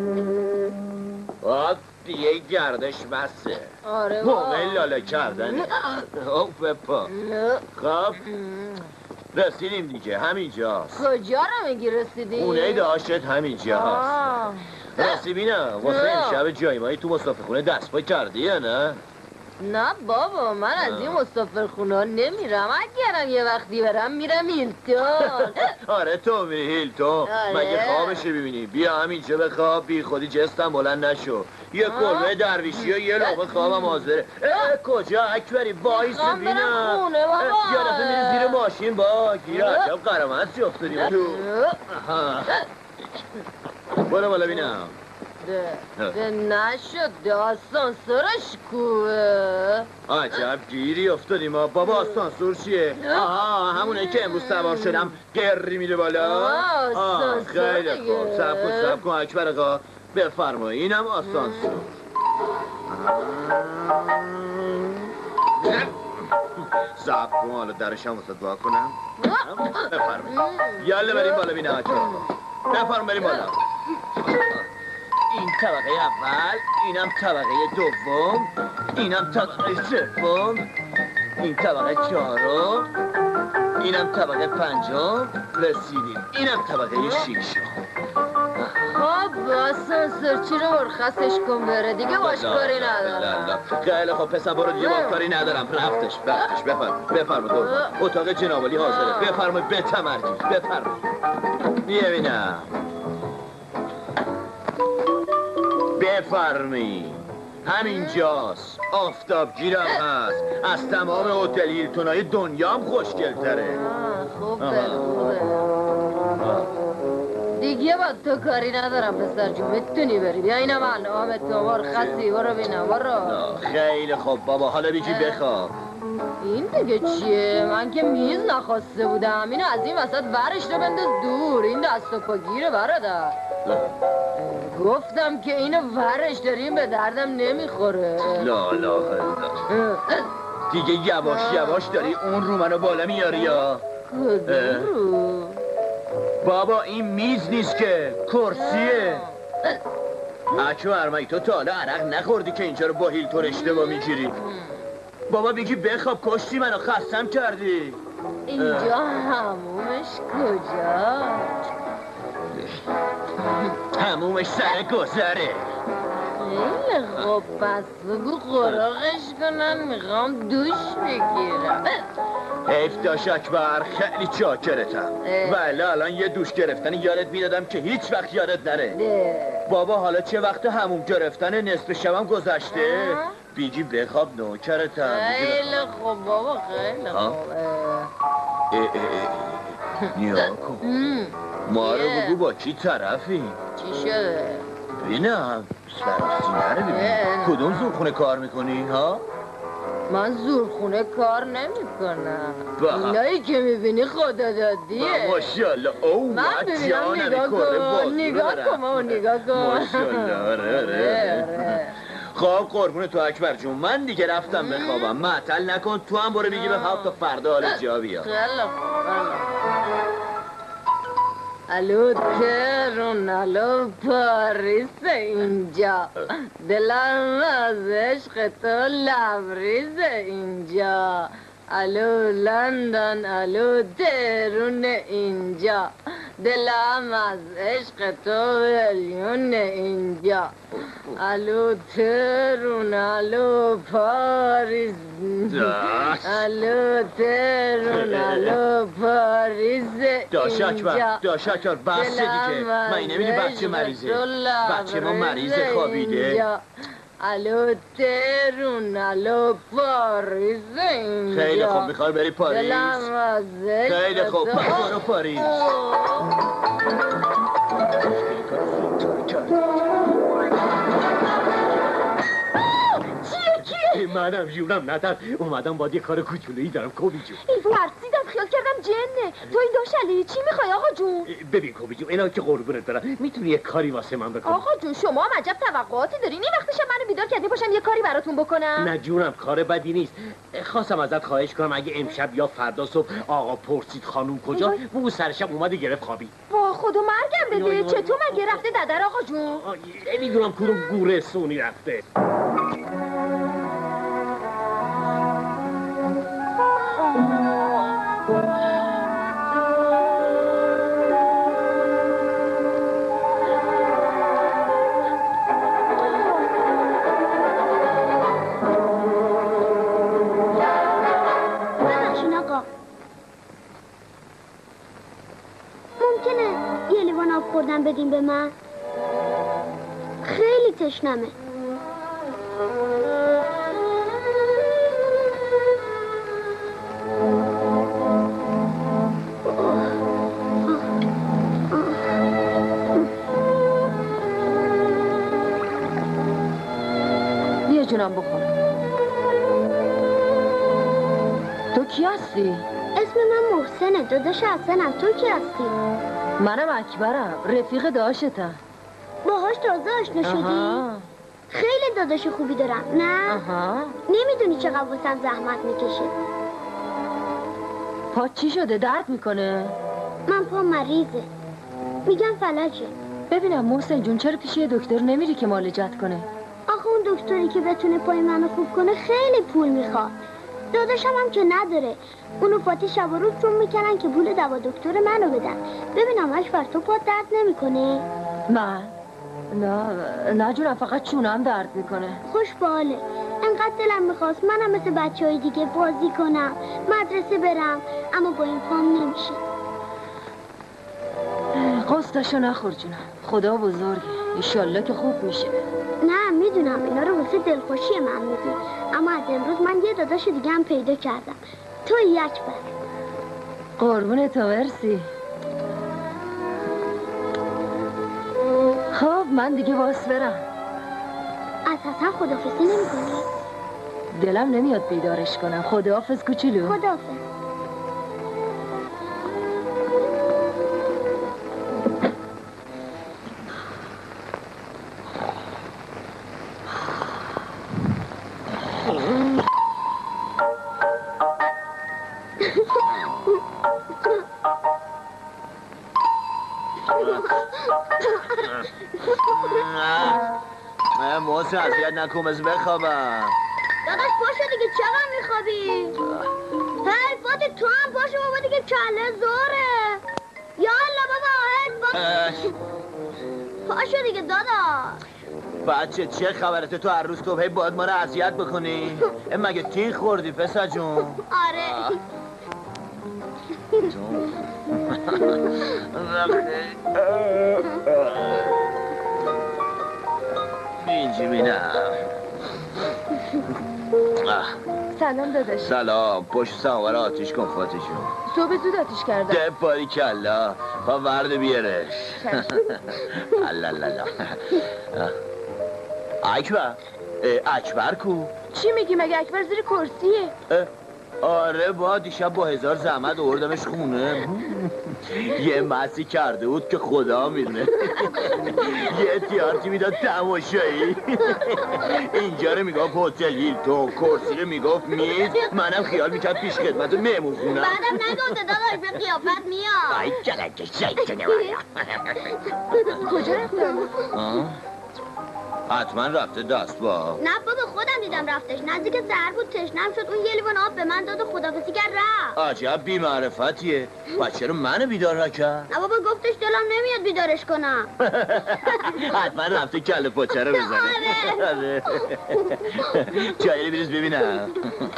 دیگه گردش بسه آره مومه لاله کردن اوف پا خب رسیدیم دیگه همینجاست کجا رو میگی رسیدی؟ خونه داشت همینجا هست رسیبی نه واسه امشب جایمایی تو مسافرخونه دست پای کردی یا نه؟ نه بابا من از این مسافرخونه نمیرم اگرم یه وقتی برم میرم هیلتون آره تو میری هیلتون مگه خوابشو ببینی بیا همینجا بخواب بی خودی جستم بلند نشو یه کلبه درویشی و یه لقمه خوابم حاضره کجا اکبری وایس بینم یه دفعه میری زیر ماشین با گیر عجب قرمت چی افتادیم تو برو بالا بینم ده نشد آسانسورش کوه عجب گیری افتادیم بابا آسانسور چیه؟ آها همونه که امروز سوار شدم گری میره بالا خیلی خوب سب کن اکبر آقا بفرمایی اینم آسانسور سب کن حالا درشم واسه دعا کنم بفرمایی یالا بریم بالا بینه اکبر آقا بفرم بریم بالا این طبقه اول اینم طبقه دوم اینم طبقه سوم این طبقه چهارم اینم طبقه پنجم رسیدیم اینم طبقه ششم خب آسانسور چی رو مرخصش کن بره دیگه باش کاری ندارم خیلی خب پسر برو دیگه با کاری ندارم رفتش بفرما دور اتاق جنابالی حاضره بفرمای به تمرکز بفرمای ببینم بفرمی همینجاست آفتابگیرم هست از تمام هتل هیلتونای دنیام خوشگل‌تره خوبه دیگه با تو کاری ندارم پسر جون میتونی بری بیا اینم انعام تو مرخصی برو بینم برو خیلی خوب بابا حالا بیجی بخواب این دیگه چیه؟ من که میز نخواسته بودم اینو از این وسط ورش رو بنداز دور این دست و پا گیره برادر گفتم که اینو ورش داریم به دردم نمیخوره لا دیگه یواش داری اون رو منو بالا میاری یا کدوم رو؟ بابا این میز نیست که کرسیه اچو ارمایی تو تا حالا عرق نخوردی که اینجا رو با هیلتون اشتباه میگیری بابا بگی بخواب کشتی منو خستم کردی اینجا همومش کجا؟ همومش سر گذره خیلی خوب پس بگو قراغش کنن میخوام دوش بگیرم حیف داشت اکبر خیلی چاکرتم ولی الان یه دوش گرفتن یادت میدادم که هیچ وقت یادت نره بابا حالا چه وقت هموم گرفتن نصف شبم گذشته بیجی بخواب نوکرتم خیلی خوب بابا خیلی خوب نیا کن ما رو بگو با کی طرفی چی شده؟ ببینم سرسینه رو ببین کدوم زورخونه کار میکنی ها؟ من زورخونه کار نمیکنم. اینایی که میبینی خدا دادیه. ماشاءالله. او من ببینم نگاه کن. ماشاءالله. خب قربون تو اکبر جون، من دیگه رفتم بخوابم. معطل نکن، تو هم برو بگی بخواب تا فردا حال جا بیا. خیلی خوب. الو تهران، الو پاریس اینجا، دلم از عشق تو لبریز اینجا. الو لندن، الو تهران اینجا، دلم از عشق تو میلیون اینجا. الو تهران، الو پاریس، الو تهران، الو پاریس اینجا. داش اکبر بسته دیگه. من نمیدی بچه مریضه، بچه ما مریضه خوابیده. الو تهران، الو پاریس اینجا. خیلی خوب، میخوای بری پاریس؟ دلم از خیلی خوب، برو پاریس. منم جونم ندر اومدم باید یه کار کوچولویی دارم کوبی جون. ترسیدم، خیال کردم جنه. تو این داشلی چی میخوای آقا جون؟ ببین کوبی جون، اینا که قربونت برم، میتونی یه کاری واسه من بکنی؟ آقا جون شما هم عجب توقعاتی دارین. این وقتش منو بیدار کردی پاشم یه کاری براتون بکنم. نه جونم، کار بدی نیست. خواستم ازت خواهش کنم اگه امشب یا فردا صبح آقا پرسید خانوم کجا، بو سر شب اومده گرفت خوابی. با خدا مرگم بده. چطور مگه رفته ددر آقا جون؟ نمیدونم کدوم گورستونی رفته. بدین به من. خیلی تشنمه. بیا جونم بخور. تو کی هستی؟ اسم من محسنه، داداش حسنم. تو کی هستی؟ منم اکبرم، رفیق داشتم. باهاش تازه آشنا شدی؟ خیلی داداش خوبی دارم، نه؟ نمیدونی چقدر واسم زحمت میکشه. پا چی شده؟ درد میکنه؟ من پا مریضه، میگم فلجه. ببینم محسن جون، چرا پیش یه دکتر نمیری که معالجت کنه؟ آخه اون دکتری که بتونه پای منو خوب کنه خیلی پول میخواد. داداشم هم که نداره. اونو فاتی شب و روز جون میکنن که پول دوا دکتر منو بدن. ببینم اکبر تو پات درد نمیکنه؟ من؟ نه جونم، فقط چونم درد میکنه. خوش باله. انقدر دلم میخواست منم مثل بچهای دیگه بازی کنم، مدرسه برم، اما با این پام نمیشه. قصدشو نخور جونم، خدا بزرگه، ایشالله که خوب میشه. نه میدونم اینا رو واسه دلخوشی من میگی، اما از امروز من یه داداش دیگه هم پیدا کردم. تو اکبر. قربون تو، مرسی. خب من دیگه باس برم. از حسن خداحافظی نمی‌کنی؟ دلم نمیاد بیدارش کنم. خداحافظ کوچولو. خداحافظ. محسن اذیت نکن، از بخوابم. داداش پاشو دیگه، چقدر میخوابی؟ هی فاتی تو هم پاشو بابا دیگه، کله زوره. یالا بابا هی پاشو دیگه داداش. بچه چه خبرته؟ تو هر روز تو هی باید ما رو اذیت بکنی؟ مگه تیغ خوردی پسر جون؟ آره. اینجی بینم. سلام داداش. سلام. پشت سوار آتیش کن فاتی جون. صبح زود آتیش کردم. ده باری کلا با ورد بیارش. الله. اکبر کو؟ چی میگی؟ مگه اکبر زیر کرسیه؟ آره با دیشب با 1000 زحمت آوردمش خونه. یه مسی کرده بود که خدا میدونه. یه تیارتی میداد تماشایی. اینجا رو میگفت هتل هیلتون، کرسی رو میگفت میز، منم خیال میکرد پیش خدمت مهمون خونم. بعدم نگفته داداش به قیافت میاد. ای جلکه شیطونه کجا رفتم؟ حتما رفته دست با. نه بابا خودم دیدم رفتش. نزدیک سحر بود تشنم شد اون یه لیوان آب به من داد و خدافظی کرد رفت. عجب بی‌معرفتیه. پس چرا منو بیدار نکرد؟ نه بابا گفتش دلم نمیاد بیدارش کنم. حتما رفته کله پاچه رو بزنه. آره. چایی بریز ببینم.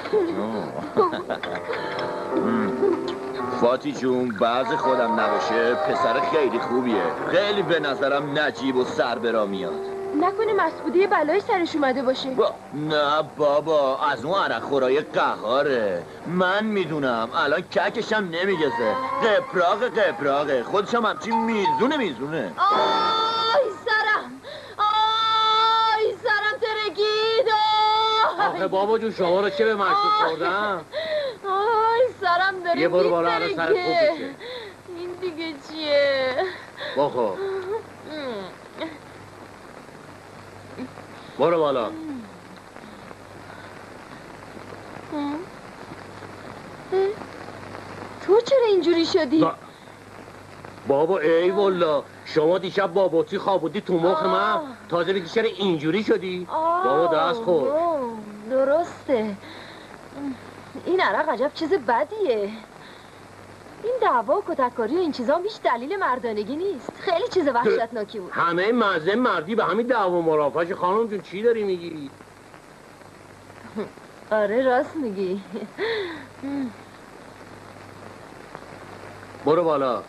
فاتی جون بعض خودم نباشه پسر خیلی خوبیه. خیلی به نظرم نجیب و سربرا میاد. نکنه مسعودی بلای سرش اومده باشه. نه بابا از اون عرق خورای قهاره. من میدونم الان ککشم نمیگزه. قپراغه خودشم همچین میزونه. آی سرم ترکید. آخه بابا جون شما رو چه به مشروب خوردم؟ آی سرم داره یه برو بالا الان سرت خوب بشه. این دیگه چیه؟ بخور. برو بالا. تو چرا اینجوری شدی؟ بابا ای والا شما دیشب باباتی خوابودی تو مخ من تازه بگی چرا اینجوری شدی؟ بابا دست خور. درسته. این عرق عجب چیز بدیه. این دعوا و کتککاری و این چیزا هم هیچ دلیل مردانگی نیست. خیلی چیز وحشتناکی بود. همه مزه مردی به همین دعوا مرافعه. خانم جون چی داری میگی؟ آره راست میگی. برو بالا.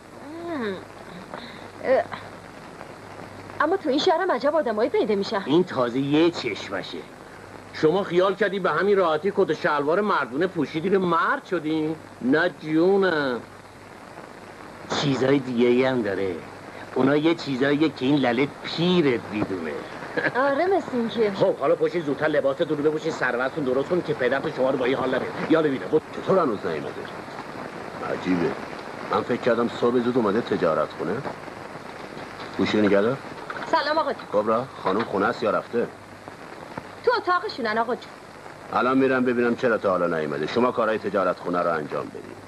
اما تو این شهرم عجب آدمایی پیدا میشن. این تازه یه چشمشه. شما خیال کردی به همین راحتی کت و شلوار مردونه پوشیدی رو مرد شدی؟ نه جونم. چیزای دیگه هم داره. اونا یه چیزاییه که این لله پیرت میدونه. آره مثل این که. خب حالا پاشید زودتر لباستون رو بپوشید سروتون درست کن که پدرتون شما رو با این حال نبره. یالا بینه. چطور هنوز نیومده؟ عجیبه. من فکر کردم صبح زود اومده تجارت خونه. گوشی نگه دار. سلام آقا جون. کبرا خانم خونه است یا رفته؟ تو اتاقشونن آقا جون. الان میرم ببینم چرا تا حالا نیومده. شما کارهای تجارت خونه رو انجام بدید.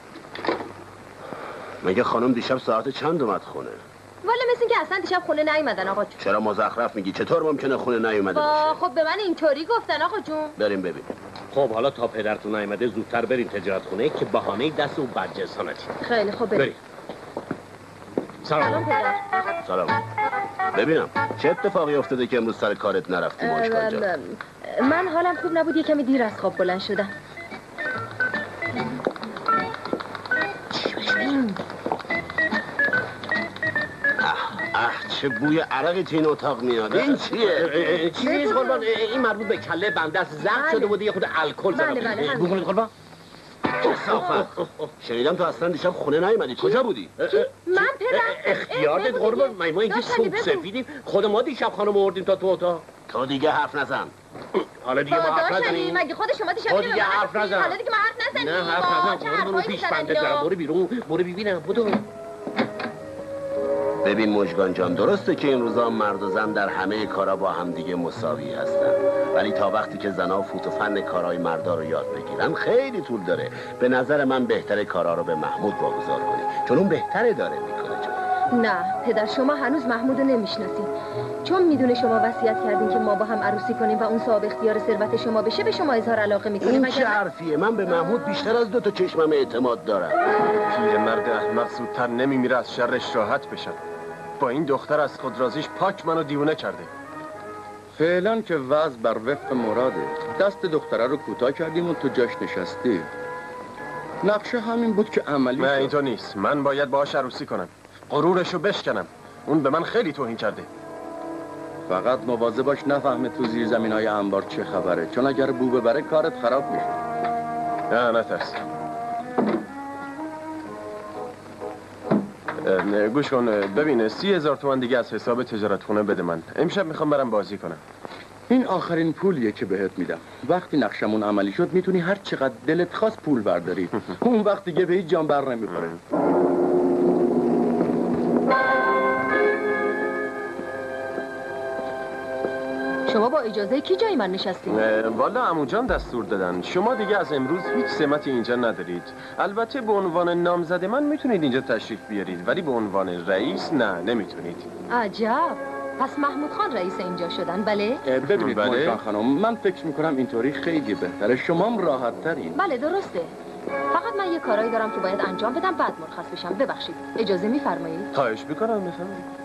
مگه خانم دیشب ساعت چند اومد خونه؟ والا مثل این که اصلا دیشب خونه نیومدن آقا جون. چرا مزخرف میگی؟ چطور ممکنه خونه نیومده باشه؟ خب به من اینطوری گفتن آقا جون. بریم ببینیم. خب حالا تا پدرتون نیومده زودتر بریم تجارت خونه که بهانه دست اون برجسته نشه. خیلی خوب بریم. سلام پدر. سلام. ببینم چه اتفاقی افتاده که امروز سر کارت نرفتی ماشکان جان؟ من حالم خوب نبود، یه کمی دیر از خواب بلند شدم. چه بوی عرقی تو این اتاق میاد. این چیه؟ چیز قربان این مربوط به کله بنده است. زخم شده بوده یه خود الکل زدم. بخورید قربان. کثافت. شنیدم تو اصلا دیشب خونه نیومدی. کجا بودی؟ من پدر اختیارت قربان. ما اینکه سوپ سفیدیم خود ما دیشب خانم آوردیم تا تو اتاق. تو دیگه حرف نزن. حالا دیگه ما حرف نزنیم. مگه خود شما دیشب دیگه حرف نزن. حالا دیگه ما حرف نزنیم. نه حرف نزن. قربون پیش بنده دارم. برو بیرون. برو ببینم. بدو. ببین مژگان جان، درسته که این روزا مرد و زن در همه کارا با هم دیگه مساوی هستن، ولی تا وقتی که زنها فوت و فن کارهای مردا رو یاد بگیرن خیلی طول داره. به نظر من بهتره کارا رو به محمود واگذار کنی، چون اون بهتره داره میکنه. نه پدر، شما هنوز محمود رو نمیشناسید. چون میدونه شما وصیت کردین که ما با هم عروسی کنیم و اون صاحب اختیار ثروت شما بشه، به شما اظهار علاقه میکنه. این چه حرفیه؟ من به محمود بیشتر از 2 چشمم اعتماد دارم. پیرمرد احمق زودتر نمیمیره از شرش راحت بشن. با این دختر از خود رازیش پاک منو دیوونه کرده. فعلا که وضع بر وفق مراده. دست دختره رو کوتاه کردیم و تو جاش نشستی. نقشه همین بود که عملی نه اینطور نیست. من باید باهاش عروسی کنم، غرورشو بشکنم. اون به من خیلی توهین کرده. فقط مواظب باش نفهمه تو زیر زمین‌های انبار چه خبره، چون اگر بو ببره کارت خراب میشه. نه نترس. گوش کن، ببین 30,000 تومان دیگه از حساب تجارت خونه بده من. امشب میخوام برم بازی کنم. این آخرین پولیه که بهت میدم. وقتی نقشمون عملی شد میتونی هر چقدر دلت خواست پول برداری. اون وقت دیگه به هیچ جان بر نمیخوره. شما با اجازه کی جای من نشستید؟ والا عمو جان دستور دادن شما دیگه از امروز هیچ سمتی اینجا ندارید. البته به عنوان نامزد من میتونید اینجا تشریف بیارید، ولی به عنوان رئیس نه نمیتونید. عجب. پس محمود خان رئیس اینجا شدن، بله؟ ببینید ماجران خانم، من فکر میکنم اینطوری خیلی بهتره. شمام راحت ترین. بله درسته. فقط من یه کارایی دارم که باید انجام بدم، بعد مرخص بشم. ببخشید اجازه میفرمایید؟ خواهش میکنم بفرمایید.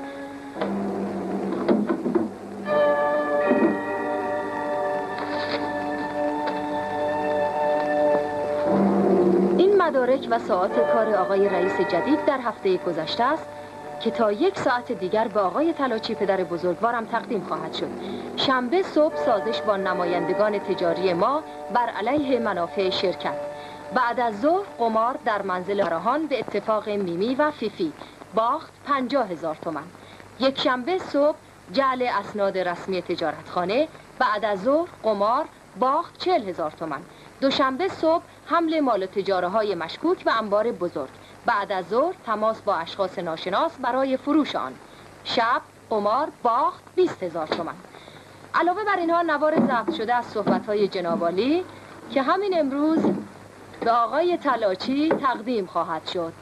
مدارک و ساعات کار آقای رئیس جدید در هفته گذشته است که تا 1 ساعت دیگر به آقای تلاچی پدر بزرگوارم تقدیم خواهد شد. شنبه صبح سازش با نمایندگان تجاری ما بر علیه منافع شرکت. بعد از ظهر قمار در منزل فراهان به اتفاق میمی و فیفی. باخت 50,000 تومان. یک شنبه صبح جعل اسناد رسمی تجارتخانه. بعد از ظهر قمار. باخت 40,000 تومان. دوشنبه صبح حمل مال تجاره های مشکوک به انبار بزرگ. بعد از ظهر تماس با اشخاص ناشناس برای فروش آن. شب قمار. باخت 20,000 تومان. علاوه بر اینها نوار ضبط شده از صحبت‌های جناب عالی که همین امروز به آقای تلاچی تقدیم خواهد شد.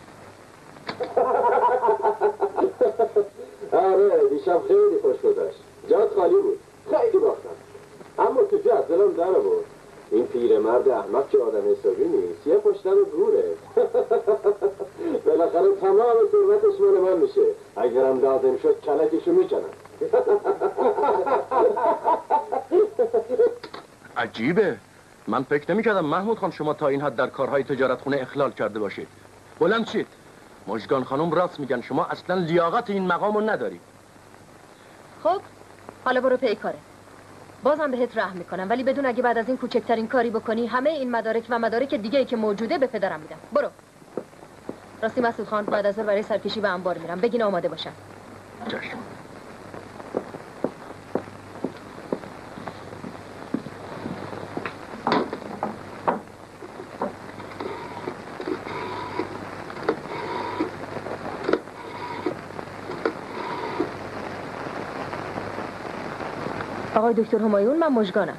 آره دیشب خیلی خوش گذشت. جات خالی بود. خیلی باختم. اما تو جو از دلم در آورد. این پیرمرد احمق که آدم حسابی نیست، یه پشتم گوره. بالاخره تمام ثروتش مال من میشه. اگرم لازم شد کلکشو میکنم. عجیبه. من فکر نمی‌کردم محمود خان شما تا این حد در کارهای تجارتخونه اخلال کرده باشید. بلند شید. مژگان خانم راست میگن، شما اصلا لیاقت این مقامو نداری. خب حالا برو پی کاره. بازم بهت رحم میکنم، ولی بدون اگه بعد از این کوچکترین کاری بکنی همه این مدارک و مدارک دیگه‌ای که موجوده به پدرم میدم. برو. راستی مسعود خان، بعد از ظهر برای سرکشی به انبار میرم. بگین آماده باشن. چشم. آقای دکتر همایون، من مژگانم.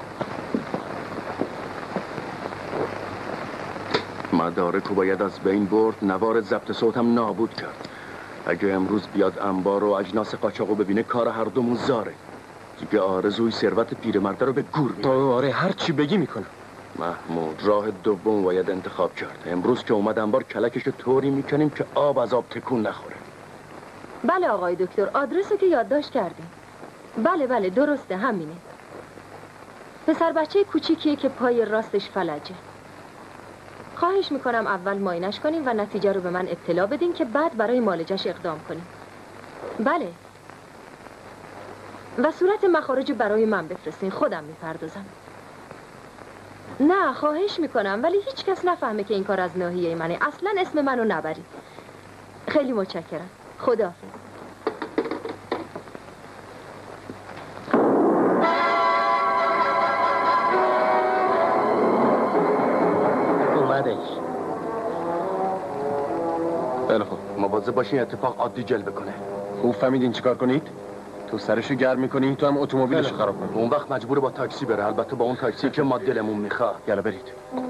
مدارکو باید از بین برد، نوار ضبط صوتم نابود کرد. اگه امروز بیاد انبار و اجناس قاچاقو ببینه کار هر دومون زاره. دیگه آرزوی ثروت پیرمرده رو به گور میبره. آره هر چی بگی میکنم. محمود، راه دوم باید انتخاب کرد. امروز که اومد انبار کلکشو طوری میکنیم که آب از آب تکون نخوره. بله آقای دکتر، آدرسو که یادداشت کردیم. بله درسته، همینه. پسر بچه کوچیکیه که پای راستش فلجه. خواهش میکنم اول معاینش کنیم و نتیجه رو به من اطلاع بدین که بعد برای معالجش اقدام کنیم. بله. و صورت مخارج برای من بفرستین، خودم میپردازم. نه خواهش میکنم، ولی هیچ کس نفهمه که این کار از ناحیه منه. اصلا اسم منو نبرید. خیلی متشکرم. خداحافظ. خیلی خوب، مواظب باشین اتفاق عادی جلوه کنه. خوب فهمیدین چیکار کنید؟ تو سرشو گرم میکنی، تو هم اتومبیلشو خراب کنی. اون وقت مجبور با تاکسی بره، البته با اون تاکسی که ما دلمون میخواد. یالا برید.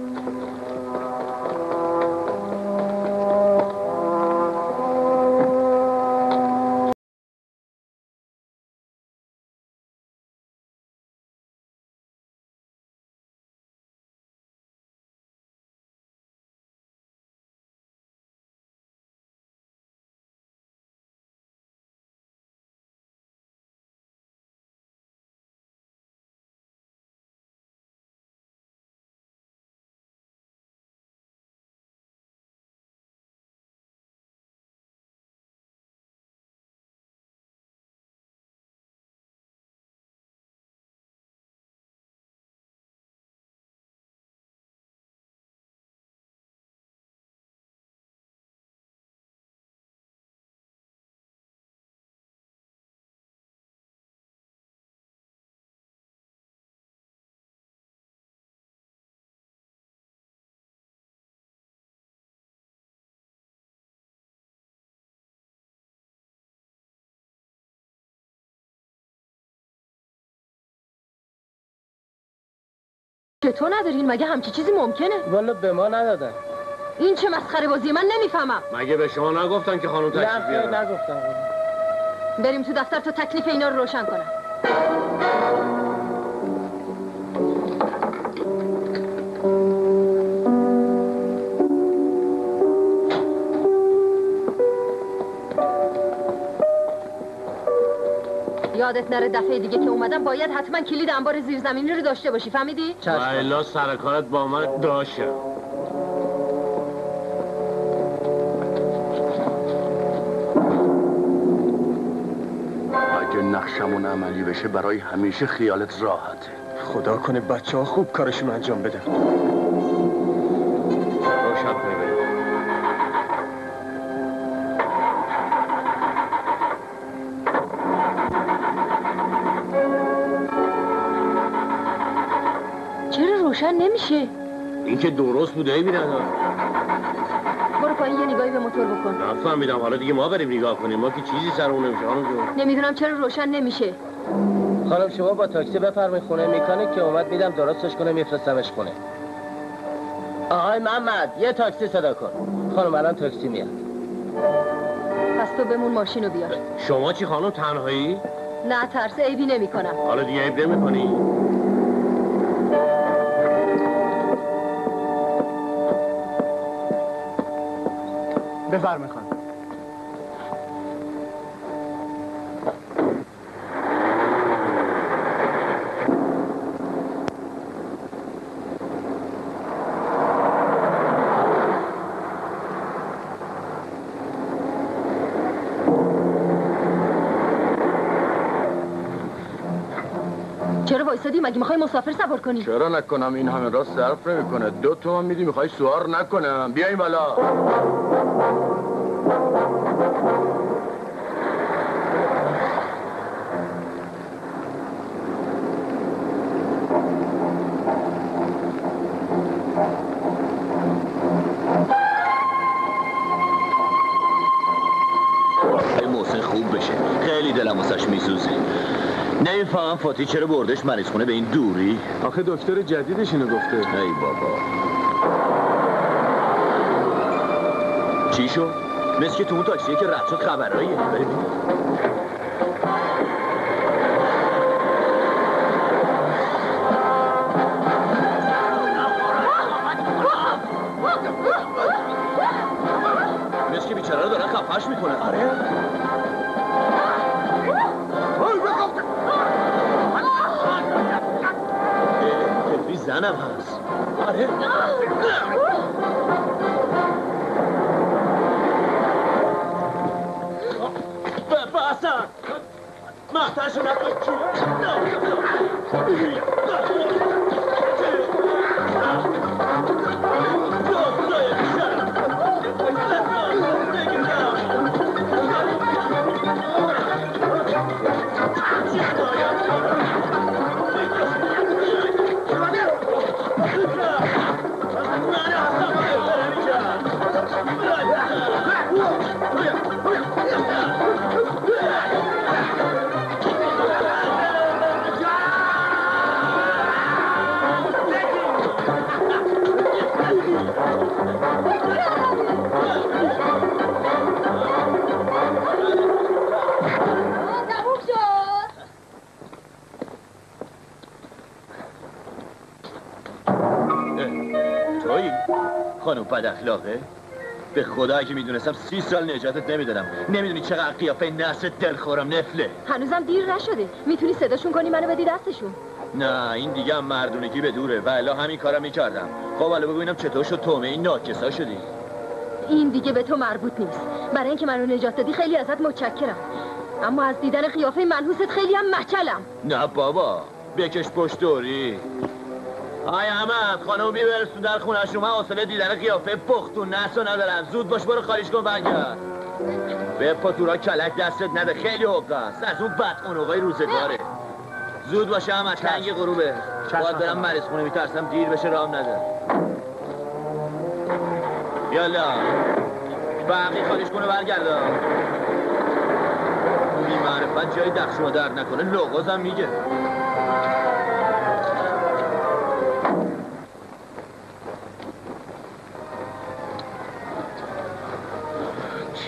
چطور ندارین؟ مگه همچی چیزی ممکنه؟ والا به ما ندادن. این چه مسخره بازی؟ من نمیفهمم. مگه به شما نگفتن که خانم تشریف بیارن؟ نه نگفتن. بریم تو دفتر تا تکلیف اینا رو روشن کنم. یادت نره دفعه دیگه که اومدم باید حتما کلید انبار زیرزمینی رو داشته باشی، فهمیدی؟ والا سر کارت با من داشته. اگه نقشمون عملی بشه برای همیشه خیالت راحته. خدا کنه بچه ها خوب کارشون انجام بدن. روشن کنید. چرا روشن نمیشه؟ این که درست بوده میرن. برو پایین یه نگاهی به موتور بکن. نفهمیدم، حالا دیگه ما بریم نگاه کنیم، ما که چیزی سر اون نمیشه. خانم جون نمیدونم چرا روشن نمیشه. خانم شما با تاکسی بفرمایید خونه مکانیک که اومد میدم درستش کنه میفرستمش خونه. آقای محمد یه تاکسی صدا کن. خانم الان تاکسی میاد. پس تو بمون ماشینو بیار. شما چی خانم تنهایی؟ نه ترس عیبی نمیکنم. حالا دیگه عیب نمیکنی؟ بفرمایید خانم. چرا وایسادی؟ مگه میخوای مسافر سوار کنی؟ چرا نکنم؟ این همه راست صرف نمیکنه. 2 تومن میدی میخوای سوار نکنم؟ بیاین بالا. محسن خوب بشه، خیلی دلم واسش میسوزه. نمیفهم فاتی چرا بردش مریض خونه به این دوری؟ آخه دکتر جدیدش اینو گفته. ای بابا چی شد؟ مثل که تو اون تاکسیه که رد شد خبراییه. بریم مثل که بیچاره رو دارن خفش میکنن. آره زنم هست. آره باسا محتاجم خانم بد اخلاقه؟ به خدا اگه میدونستم 30 سال نجاتت نمیدادم. نمیدونی چقدر قیافه نسل دلخورم نفله. هنوزم دیر نشده، میتونی صداشون کنی منو بدی دستشون. نه این دیگه هم مردونگی به دوره و الا همین کارم میکردم. خب حالا ببینم چطور شد تومه این ناکسا شدی. این دیگه به تو مربوط نیست. برای اینکه منو نجات دادی خیلی ازت متشکرم، اما از دیدن قیافه منحوست خیلی هم مچلم. نه بابا بکش پشت دوری. آی احمد خانم بیبرسون در خونش رو. من حوصله دیدن قیافه پختون نسو ندارم. زود باش برو خالیش کن برگرد. به پاتورا کلک دستت نده، خیلی حقه است. از اون بدقنوقای روزگاره. زود باشه احمد تنگ غروبه. باید برم مریض خونه، میترسم دیر بشه رام نده. یالا بقی خالیش کنه برگرد. بی معرفت جای دخشو درد نکنه لغازم میگه.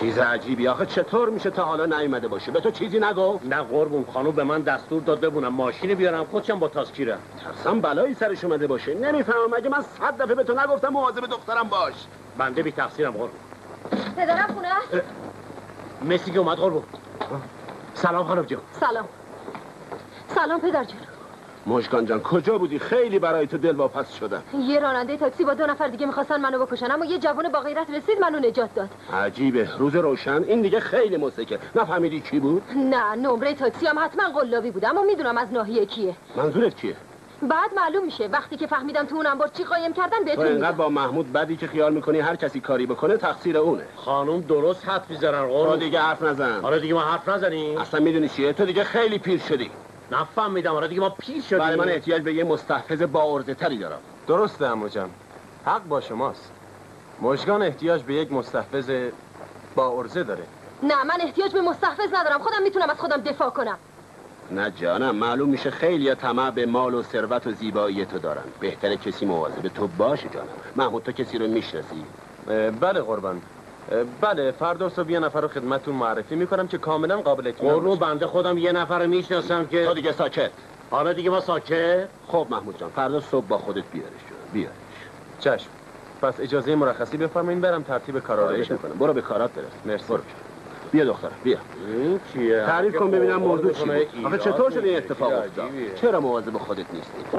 چیز عجیبی آخه چطور میشه تا حالا نیومده باشه؟ به تو چیزی نگفت؟ نه قربون خانم به من دستور داد ببونم ماشین بیارم خودشم با تاسکیرم. ترسم بلایی سرش اومده باشه. نمیفهمم مگه من 100 دفعه به تو نگفتم مواظب دخترم باش؟ بنده بی تقصیرم قربون. پدرم خونه است؟ مسی که اومد قربون. سلام خانم جان. سلام پدر جون. مژگان جان کجا بودی؟ خیلی برای تو دلواپس شدم. یه راننده تاکسی با 2 نفر دیگه میخواستن منو بکشن اما یه جوان با غیرت رسید منو نجات داد. عجیبه روز روشن این دیگه خیلی مسکه. نفهمیدی کی بود؟ نه نمره تاکسی هم حتما قلابی بود اما میدونم از ناحیه کیه. منظورت کیه؟ بعد معلوم میشه وقتی که فهمیدم تو اون انبار چی قایم کردن بهتون تو اینقدر با محمود بدی که خیال میکنی هر کسی کاری بکنه تقصیر اونه. خانم درست حرف میزنن قربون. تو دیگه حرف نزن. آره دیگه ما حرف نزنیم. اصلا میدونی چیه؟ تو دیگه خیلی پیر شدی. نفهمیدم. آره دیگه ما پیر شدیم. برای من احتیاج به یه مستحفظ با عرضه تری دارم. درسته عمو جان. حق با شماست. مژگان احتیاج به یک مستحفظ با عرضه داره. نه من احتیاج به مستحفظ ندارم. خودم میتونم از خودم دفاع کنم. نه جانم معلوم میشه خیلی طمع به مال و ثروت و زیبایی تو دارن. بهتره کسی مواظب تو باشه جانم. محمود تو کسی رو میشناسی؟ بله قربان. بله فردا صبح یه نفر رو خدمتتون معرفی میکنم که کاملا قابل اطمینان قربون بنده خودم یه نفر رو میشناسم که تو دیگه ساکت. حالا دیگه ما ساکت. خب محمود جان فردا صبح با خودت بیارش جان. بیارش. چشم. پس اجازه مرخصی بفرمایید برم ترتیب کارا رو بکنم. برو به کارات برس. مرسی. برو. بیا دخترم بیا. این چیه؟ تعریف کن ببینم موضوع چی بود. آخه چطور شده این اتفاق افتاد؟ چرا مواظب خودت نیستی؟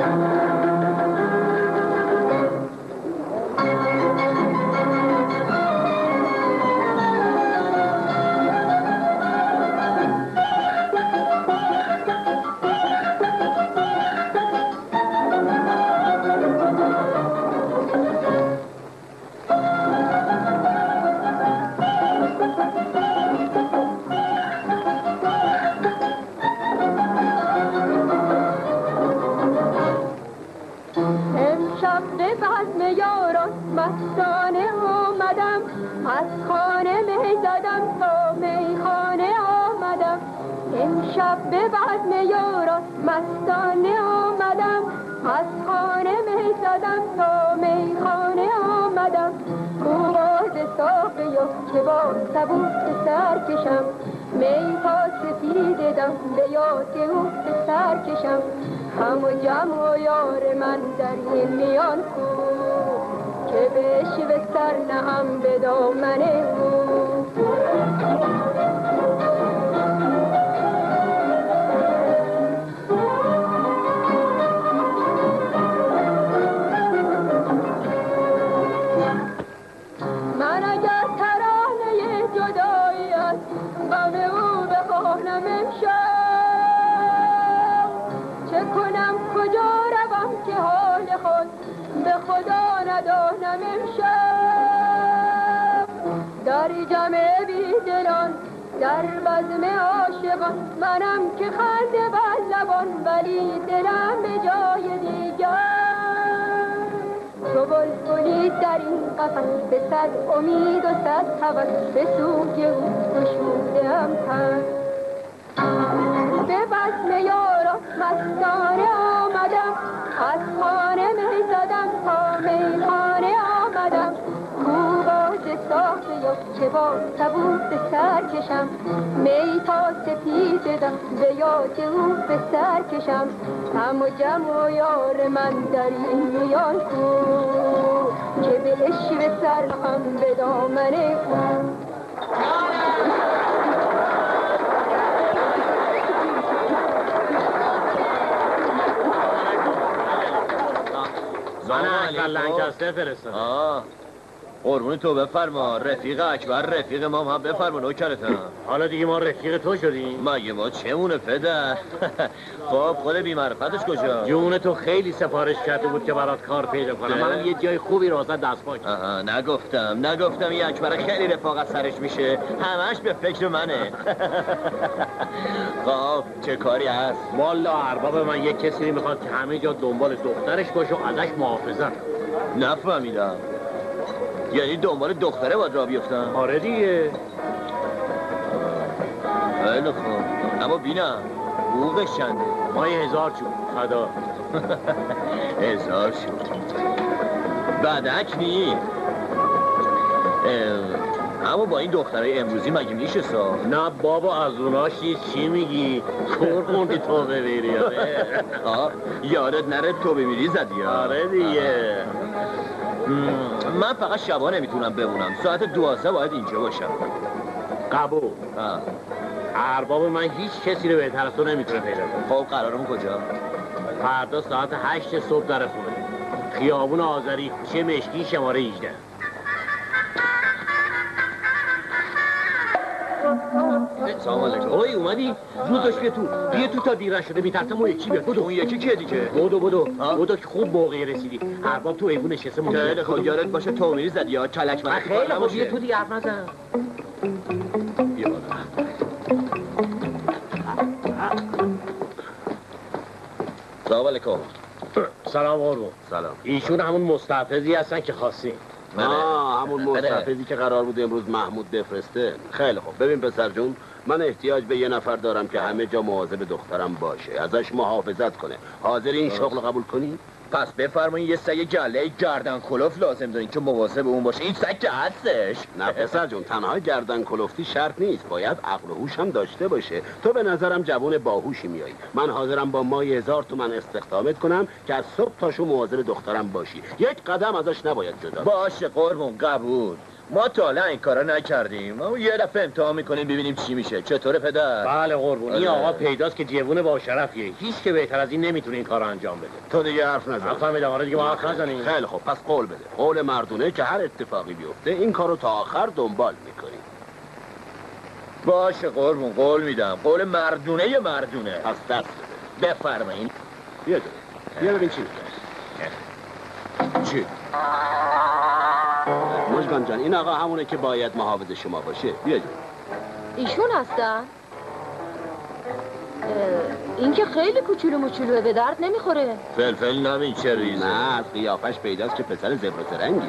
مستانه آمدم از خانه می زدم تا میخانه آمدم امشب به بزم یاران مستانه آمدم از خانه می زدم تا میخانه آمدم باز ساقیا که با سبوت سر کشم می تا سفید دم به یاد او به سر کشم هم و جمع و یار من در این میان کو که بهش به سر نهم به دامن او من اگر ترانه جدایی از غم او بخوانم امشب چه کنم کجا روم که حال خود به خدا ندانم امشب در جمع بیدلان در بزم عاشقان منم که خنده بر لبان ولی دلم به جای دیگر تو بلبلی در این قفس به صد امید و صد هوس به سوی او گشوده‌ام پس به بزم یاران مستانه آمدم از خانه می زدم تا میخانه آمدم کو باز ساقیا که با سبوت به سر کشم می تا سپید دم به یاد او به سر کشم هم و جمع و یار من در این میان کو که به عشق سر هم به دامن او من اکبر لنکسته فرستادم. قربون تو بفرما رفیق اکبر رفیق ما هم بفرما نوکرتم. حالا دیگه ما رفیق تو شدیم؟ مگه ما چمونه پدر؟ خب خود بی‌معرفتش کجا؟ جون تو خیلی سفارش کرده بود که برات کار پیدا کنم. منم یه جای خوبی رو ازت دست پاک. نگفتم یه اکبر خیلی رفاقت سرش میشه همش به فکر منه. خب چه کاری هست؟ والا ارباب من یک کسی میخواد که همه جا دنبال دخترش باشه و ازش محافظت. نفهمیدم. یعنی دنبال دختره باید را بیفتم؟ آره دیگه. خیلی خوب اما بینم حقوقش چنده؟ مایه 1000 چوب فدا. 1000 چوب بدک نی. اما با این دخترای امروزی مگه میشه سا؟ نه بابا از اوناش چی میگی؟ کور خوندی تو بمیری یادت نره تو بمیری زدی آره دیگه. من فقط شبا نمیتونم بمونم، ساعت 12 باید اینجا باشم. قبول. ارباب من هیچ کسی رو بهتر از تو نمیتونه پیدا کنه. خب قرارم کجا؟ فردا ساعت 8 صبح در خونه، خیابون آذری، کوچه مشکی، شماره 18. سلام علیکم. اوی اومدی؟ زود داشت بیا تو تا دیر نشده میترسم اون یکی بیاد. اون یکی که دیگه؟ بدو که خوب موقعی رسیدی. ارباب تو ایوون نشسته مونده. خیلی خب یادت باشه تو میری زدی یا کلک من. خیلی خب بیا تو دیگه حرف نزن. بیا بالا. سلام علیکم. سلام قربون. سلام. ایشون همون مستحفظی هستن که خواستی. همون مستحفظی که قرار بود امروز محمود بفرسته. خیلی خوب ببین پسر جون، من احتیاج به یه نفر دارم که همه جا مواظب دخترم باشه، ازش محافظت کنه. حاضر این شغل قبول کنی؟ پس بفرمایید یه سگ گله گردن کلوف لازم دارین که مواظب اون باشه. این سگ که هستش. نه پسر جون، تنها گردن کلوفتی شرط نیست، باید عقل و هوش هم داشته باشه. تو به نظرم جوان باهوشی میایی. من حاضرم با مای 1000 تومان استخدامت کنم که از صبح تا شب مواظب دخترم باشی. یک قدم ازش نباید جدا. باشه قربون، قبول. ما تا الان این کارا نکردیم. ما یه دفعه امتحان میکنیم ببینیم چی میشه. چطوره پدر؟ بله قربون. این آقا پیداست که جوون با شرفیه. هیچ که بهتر از این نمیتونه این کارو انجام بده. تو دیگه حرف نزن. فهمیدم. آره دیگه ما حرف نزنیم. خیلی خوب، پس قول بده. قول مردونه که هر اتفاقی بیفته این کارو تا آخر دنبال میکنی. باشه قربون، قول میدم. قول مردونه یا مردونه؟ از دست بده. بفرمایید. بیا ببین چی میگه. چی؟ مژگان جان، این آقا همونه که باید محافظ شما باشه. بیا جان. ایشون هستن؟ این که خیلی کوچولو موچولوه، به درد نمیخوره. فلفل نمین چه ریزه. نه از قیافش پیداست که پسر زبر سرنگیه.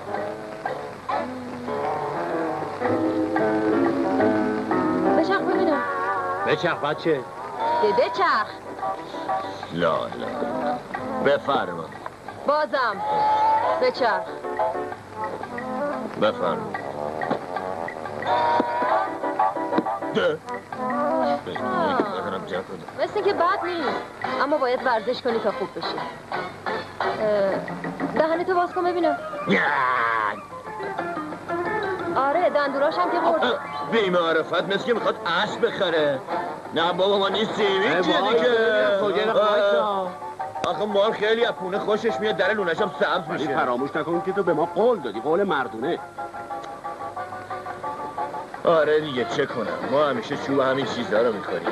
بچرخ ببینم. بچرخ بچه. بچرخ. لا بفرما. بازم بچرخ. بفرما. مثل که بد نیست، اما باید ورزش کنی تا خوب بشی. دهنتو باز کن ببینم. آره دندوراش هم که برده. بی‌معرفت مثل که میخواد اسب بخره. نه بابا ما نیستیم. این چیه دیگه؟ آخه مال خیلی از پونه خوشش میاد، در لونش هم سبز میشه. فراموش نکن که تو به ما قول دادی، قول مردونه. آره دیگه چه کنم، ما همیشه چوب همین چیزا رو میخوریم.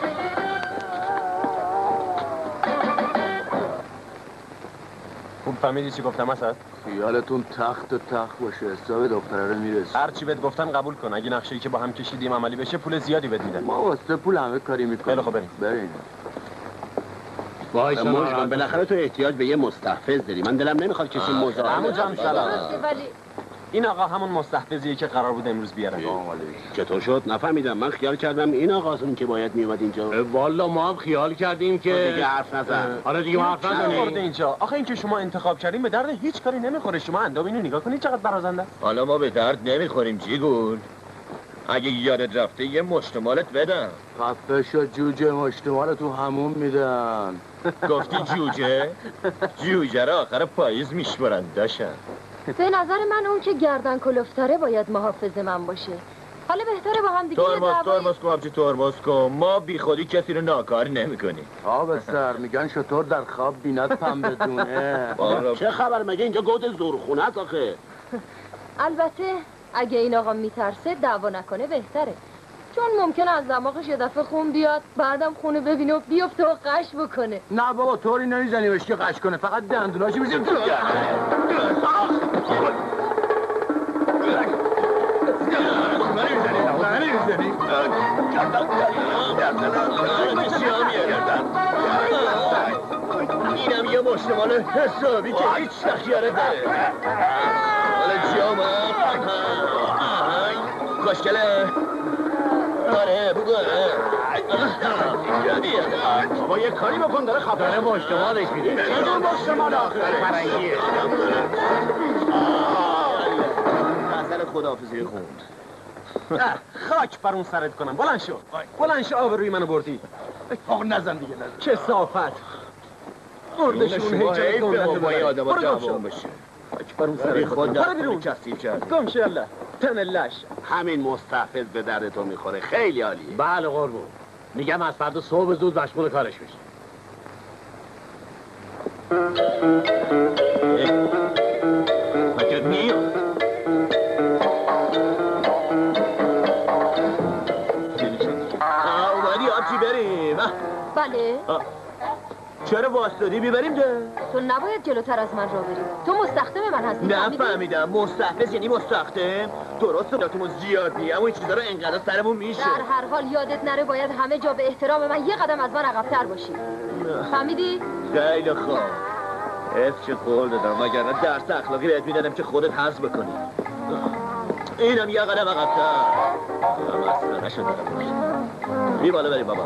خوب فهمیدی چی گفتم اسد؟ خیالتون تخت باشه، حساب دختره رو میرسی. هر چی بهت گفتن قبول کن. اگه نقشه‌ای که با هم کشیدیم عملی بشه پول زیادی بهت میدن. ما واسه پول همه کاری میکنیم. خیلی خوب بریم. وایسا مژگان، بالاخره تو احتیاج به یه مستحفظ داری. من دلم نمیخواد کسی مزاحم. عمو جان سلام. ولی این آقا همون مستحفظیه که قرار بود امروز بیاره. چطور شد؟ نفهمیدم. من خیال کردم این آقاست که باید میومد اینجا. والا ما هم خیال کردیم که دیگه حرف نزن. آره دیگه ما حرف نزنیم. اینجا آخه این که شما انتخاب کردین به درد هیچ کاری نمیخوره. شما اندامینو نگاه کنید چقدر برازنده است. حالا ما به درد نمیخوریم جیگول. اگه یادت رفته یه مشتمالت بدم. خفه شو جوجه، مشتمال تو همون میدن. گفتی جوجه؟ جوجه را آخر پاییز میشورن داشتن. به نظر من اون که گردن کلفتره باید محافظ من باشه. حالا بهتره با هم دیگه ترمز کن. ما بی خودی کسی رو ناکار نمی‌کنیم. آب سر میگن شطور در خواب بیند پنبه‌دونه. چه خبر؟ مگه اینجا گود زورخونه است آخه؟ البته اگه این آقا میترسه دعوا نکنه بهتره، چون ممکنه از دماغش یه دفعه خون بیاد، بعدم خونه ببینه و بیفته و قش بکنه. نه بابا طوری نمیزنیمش که قش کنه، فقط دندوناشو میزنیم تو اینم یه مشتمال حسابی که هیچ شخیاره داره. حالا جامع خوشگله. آره بگو. بابا یه کاری بکن، داره خبره مشتمالش میده. چه مشتمال آخره فرنگیه؟ خداحافظی خوند. خاک بر اون سرت کنم. بلند شو آبروی منو بردی. آقا نزن دیگه نزن. چه صافت. مردشون هیچ بابای آدم ها جوان بشه. خاک بر اون سرت خود برو بیرون. کثیف کرد. گم شو الله. تن لش. همین مستحفظ به درد تو میخوره. خیلی عالیه. بله قربون. میگم از فردا صبح زود مشغول کارش بشه. مگه میاد؟ اومدی آبجی بریم؟ بله. چرا واسطادی بیبریم ده؟ تو نباید جلوتر از من را بری. تو مستخدم من هستی. نفهمیدم. مستحفظ یعنی مستخدم؟ درست صداتمون زیادی اما این چیزا رو انقدر سرمون میشه. در هر حال یادت نره باید همه جا به احترام من یه قدم از من عقب‌تر باشی. فهمیدی؟ خیلی خوب. چه قول دادم وگرنه درس اخلاقی بهت میدادم که خودت حفظ بکنی. اینم یه قدم عقب‌تر. اصلا نشد دارم. بی بالا بریم بابا.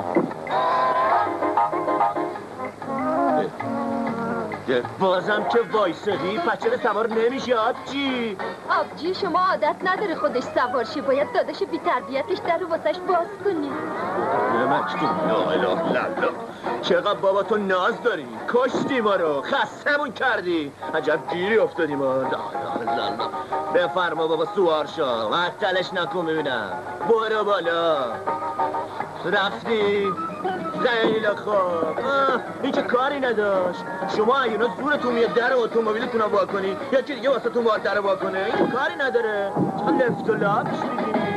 بازم که وایسادی پچه سوار نمیشه آبجی. آبجی شما عادت نداره خودش سوار شه. باید داداش بی تربیتش در رو واسش باز کنی. مجنون لا اله الا الله. چقدر بابا تو ناز داری. کشتی ما رو. خستمون کردی. عجب گیری افتادی ما. لا اله الا الله. بفرما بابا سوار شو. معطلش نکن ببینم. برو بالا. رفتی؟ خیلی خوب. این که کاری نداشت. شما اینا زورتون میاد در اتومبیلتون رو وا کنی یکی دیگه واسه تون باید در رو وا کنه. این کاری نداره. چقدر لفت و لابش میگیری.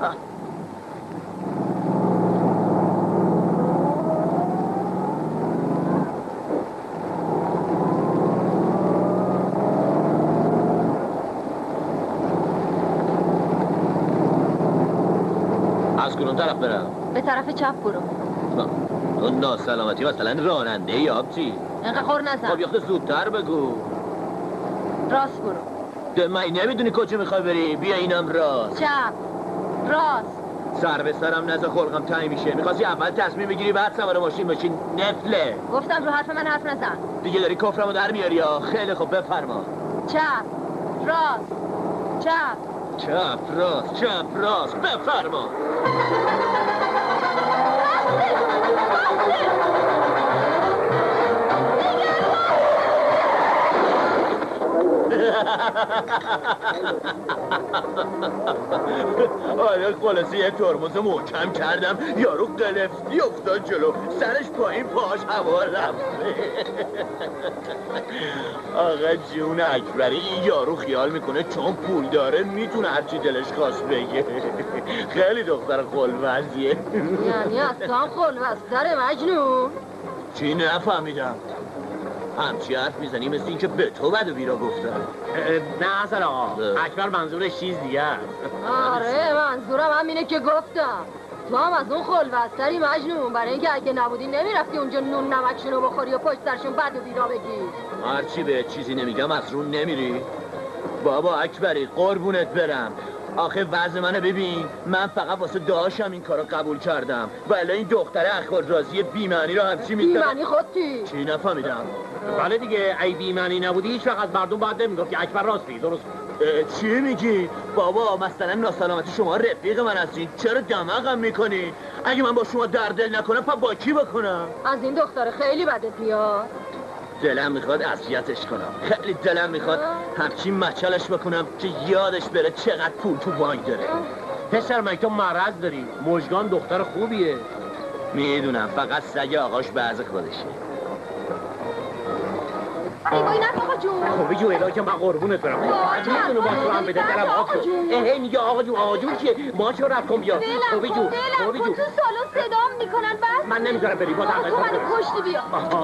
از کدوم طرف برم؟ به طرف چپ برو. تو ناسلامتی مثلا راننده ای آبجی. اینقدر خور نزن. خب یخته زودتر بگو. راست برو. ده من نمیدونی کجا میخوای بری. بیا اینم راست. چپ. راست. سر به سرم نزا خلقم تنگ میشه. میخواستی اول تصمیم بگیری بعد سوار ماشین باشی. نفله. گفتم رو حرف من حرف نزن. دیگه داری کفرمو در میاری یا؟ خیلی خوب بفرما. چپ. راست. چپ. چپ راست. چپ راست. بفرما. آره خلاصی یه ترمز محکم کردم یارو قلفتی افتاد جلو سرش پایین پاش هوا رفته. آقا جون اکبری این یارو خیال میکنه چون پول داره میتونه هرچی دلش خواست بگه. خیلی دختر خلوزیه. یعنی اصلا خلوز داره مجنون؟ چی نفهمیدم؟ همچی حرف میزنی مثل این که به تو بد و بیرا گفتم. نه اصلا آقا اکبر منظورش چیز دیگه است. آره منظورم همینه که گفتم. تو هم از اون خلوزتری مجنون. برای اینکه اگه نبودی نمیرفتی اونجا نون نمکشونو بخوری و پشت سرشون بد و بیرا بگی. هرچی به چیزی نمیگم از رون نمیری. بابا اکبری قربونت برم. آخه وضع منو ببین. من فقط واسه داشم این کارو قبول کردم ولی این دختره اخوالرازی بیمعنی رو همچی میگم. بیمعنی خودتی؟ چی نفهمیدم؟ ولی دیگه ای بیمعنی نبودی هیچ وقت از مردم باید نمیگفت که اکبر راست میگه. درست چی میگی؟ بابا مثلا ناسلامتی شما رفیق من هستین چرا دماغم میکنی؟ اگه من با شما در دل نکنم پا با کی بکنم؟ از این دختره خیلی بدت میاد. دلم میخواد اذیتش کنم. خیلی دلم میخواد همچین مچلش بکنم که یادش بره چقدر پول تو بانک داره. پسر مگه تو مرض داری؟ مژگان دختر خوبیه. میدونم فقط سگ آقاش بعض خودشه. ایوای نه آقا جون. خوبی جو الهی که من قربونت برم. میدونم با تو هم بده دلم آقا جون. میگه آقا جون آقا جون که ما چه رفت کن بیا. خوبی جو. خوبی جو. تو سالن صدام میکنن بس. من نمیذارم بری با تو منو کشتی بیا.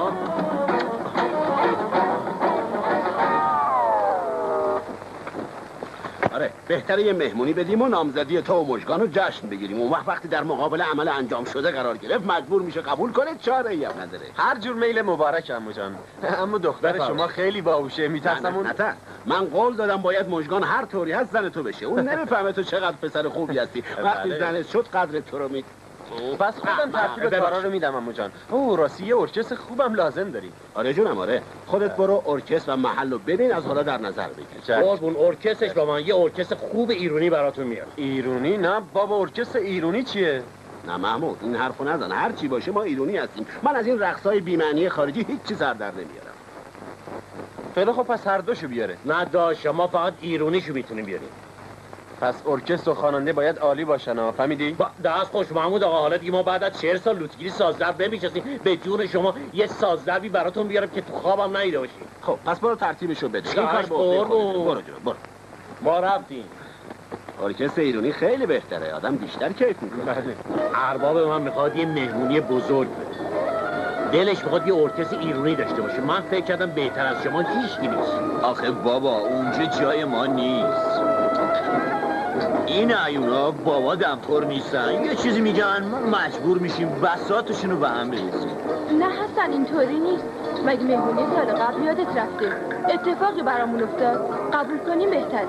آره بهتره یه مهمونی بدیم و نامزدی تو و مژگان رو جشن بگیریم. اون وقتی در مقابل عمل انجام شده قرار گرفت مجبور میشه قبول کنه. چاره ای هم نداره. هر جور میل مبارک عمو جان. اما دختر شما خیلی باهوشه. میترسم اون من قول دادم باید مژگان هر طوری هست زن تو بشه. اون نمیفهمه تو چقدر پسر خوبی هستی. وقتی زنت شد قدر تو رو پس خودم ترتیب کارا رو میدم عمو جان. اوه راستی یه ارکستر خوبم لازم داریم. آره جونم آره. خودت برو ارکستر و محل رو ببین، از حالا در نظر بگیر. قربون ارکسترش با من یه ارکستر خوب ایرانی براتون میاد. ایرانی؟ نه بابا ارکستر ایرانی چیه؟ نه محمود این حرفو نزن، هر چی باشه ما ایرانی هستیم. من از این رقصای بی‌معنی خارجی هیچ چیز سر در نمیارم. خیلی خب پس هر دوشو بیاره. نه داش ما فقط ایرانیشو میتونیم بیاریم. پس ارکستر و خواننده باید عالی باشن ها، فهمیدی؟ دست خوش محمود آقا، حالا دیگه ما بعد از 40 سال لوتگیری سازدرب نمیشستیم. به جون شما یه سازدربی براتون بیارم که تو خوابم ندیده باشی. خب پس برو ترتیبشو بده. این کار برو جون برو. ما رفتیم. ارکستر ایرانی خیلی بهتره، آدم بیشتر کیف میکنه. ارباب من میخواد یه مهمونی بزرگ بده. دلش میخواد یه ارکستر ایرانی داشته باشه. من فکر کردم بهتر از شما هیچکی نیست. آخه بابا اونجا جای ما نیست. این عیونا بابا دمخور نیستن، یه چیزی میگن ما مجبور میشیم بساطشون رو به هم بریزیم. نه حسن اینطوری نیست. مگه مهمونی سال قبل یادت رفته؟ اتفاقی برامون افتاد. قبول کنیم بهتره.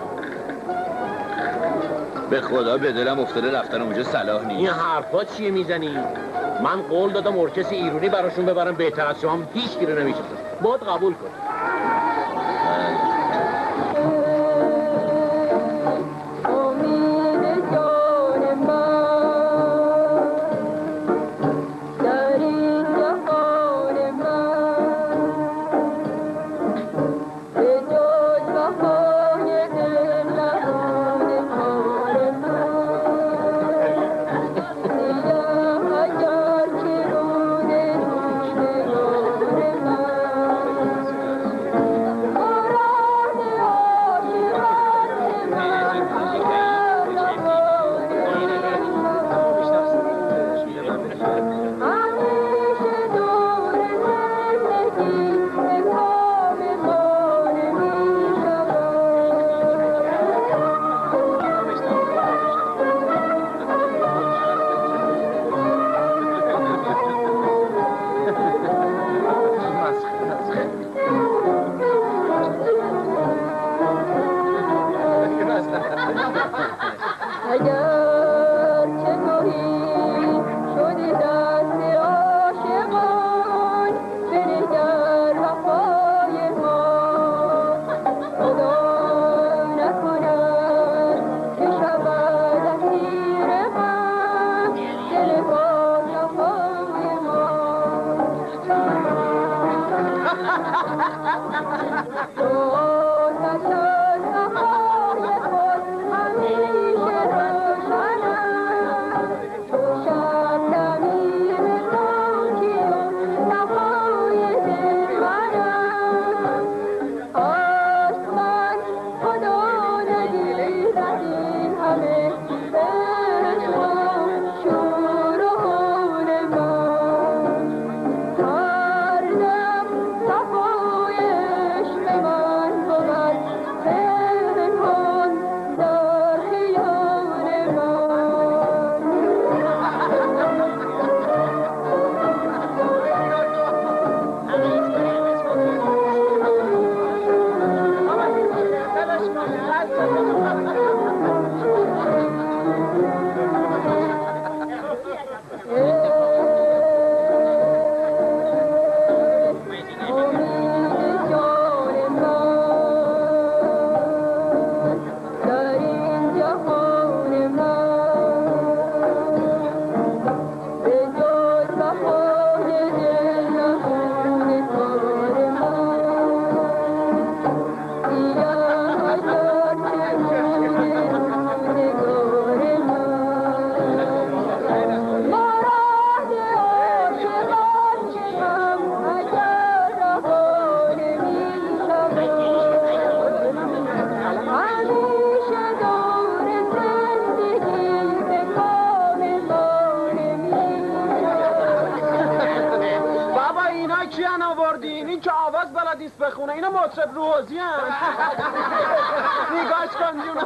به خدا به دلم افتاده رفتن اونجا صلاح نیست. این حرفا چیه میزنی؟ من قول دادم ارکستر ایرانی براشون ببرم، بهتر از شما هیچ کی رو نمیشناسم. باید قبول کن. صفای عشق من بود اینا کیان آوردین؟ این که آواز بلد نیست بخونه، اینا مطرب روحوزی هم. نگاش کن جون.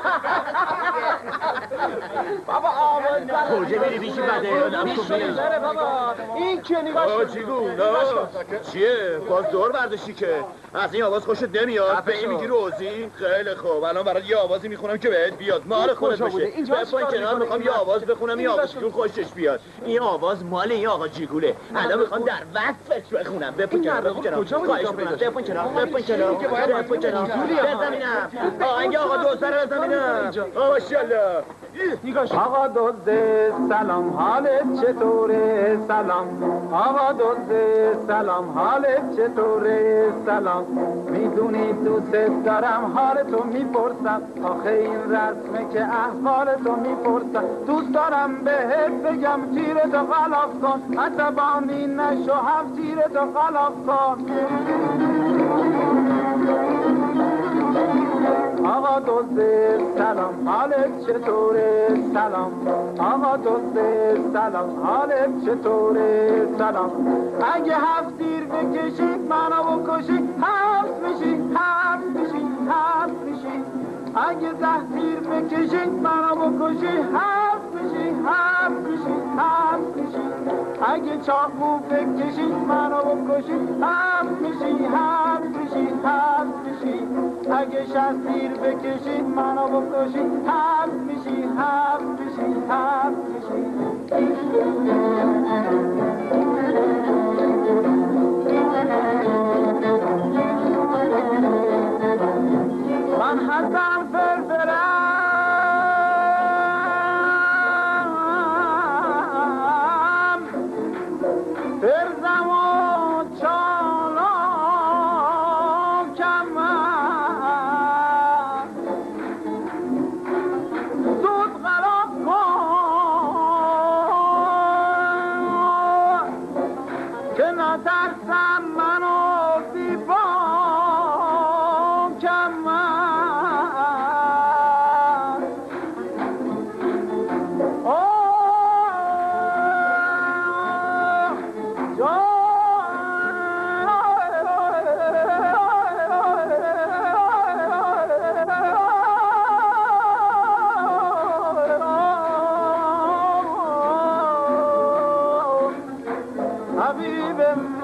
بابا آواز بلد کجا میری بیشی بده آدم تو بیاره بابا. این که نگاش کن. جیگون چیه؟ باز دور برداشتی که از این آواز خوشت نمیاد؟ به این میگی روزی؟ خیلی خوب الان برات یه آوازی میخونم که بهت بیاد مال خودت بشه. بپای کنار میخوام یه آواز بخونم این آقا جیگون خوشش بیاد. این آواز مال این آقا جیگوله. الان میخوام در وقتش بخونم. بپای کنار بپای کنار بزنینم آهنگ آقا دوسته رو بزنینم. ماشاءالله. آقا دوزه سلام حالت چطوره سلام آقا دوزه سلام حالت چطوره سلام میدونی دوست دارم حالتو میپرسم آخه این رسمه که احوالتو میپرسم دوست دارم بهت بگم تیرتو خلاف کن عصبانی نشو هم تیرتو خلاف کن آقا دوسته سلام حالت چطوره سلام آقا دوسته سلام حالت چطوره سلام اگه هفت تیر بکشید منو بکشید حبس میشی حبس میشی حبس میشی اگه 10 تیر بکشید منو بکشید حبس میشی حبس میشی حبس میشی اگه چاقو بکشید منو بکشید حبس میشی حبس میشی حبس میشی اگه 60 تیر بکشید منو بکشید حبس میشی حبس میشی حبس میشی من حسن فرفرم فرزم و چالاکم زود غلاف کن که نترسم منو بیباکم حبیب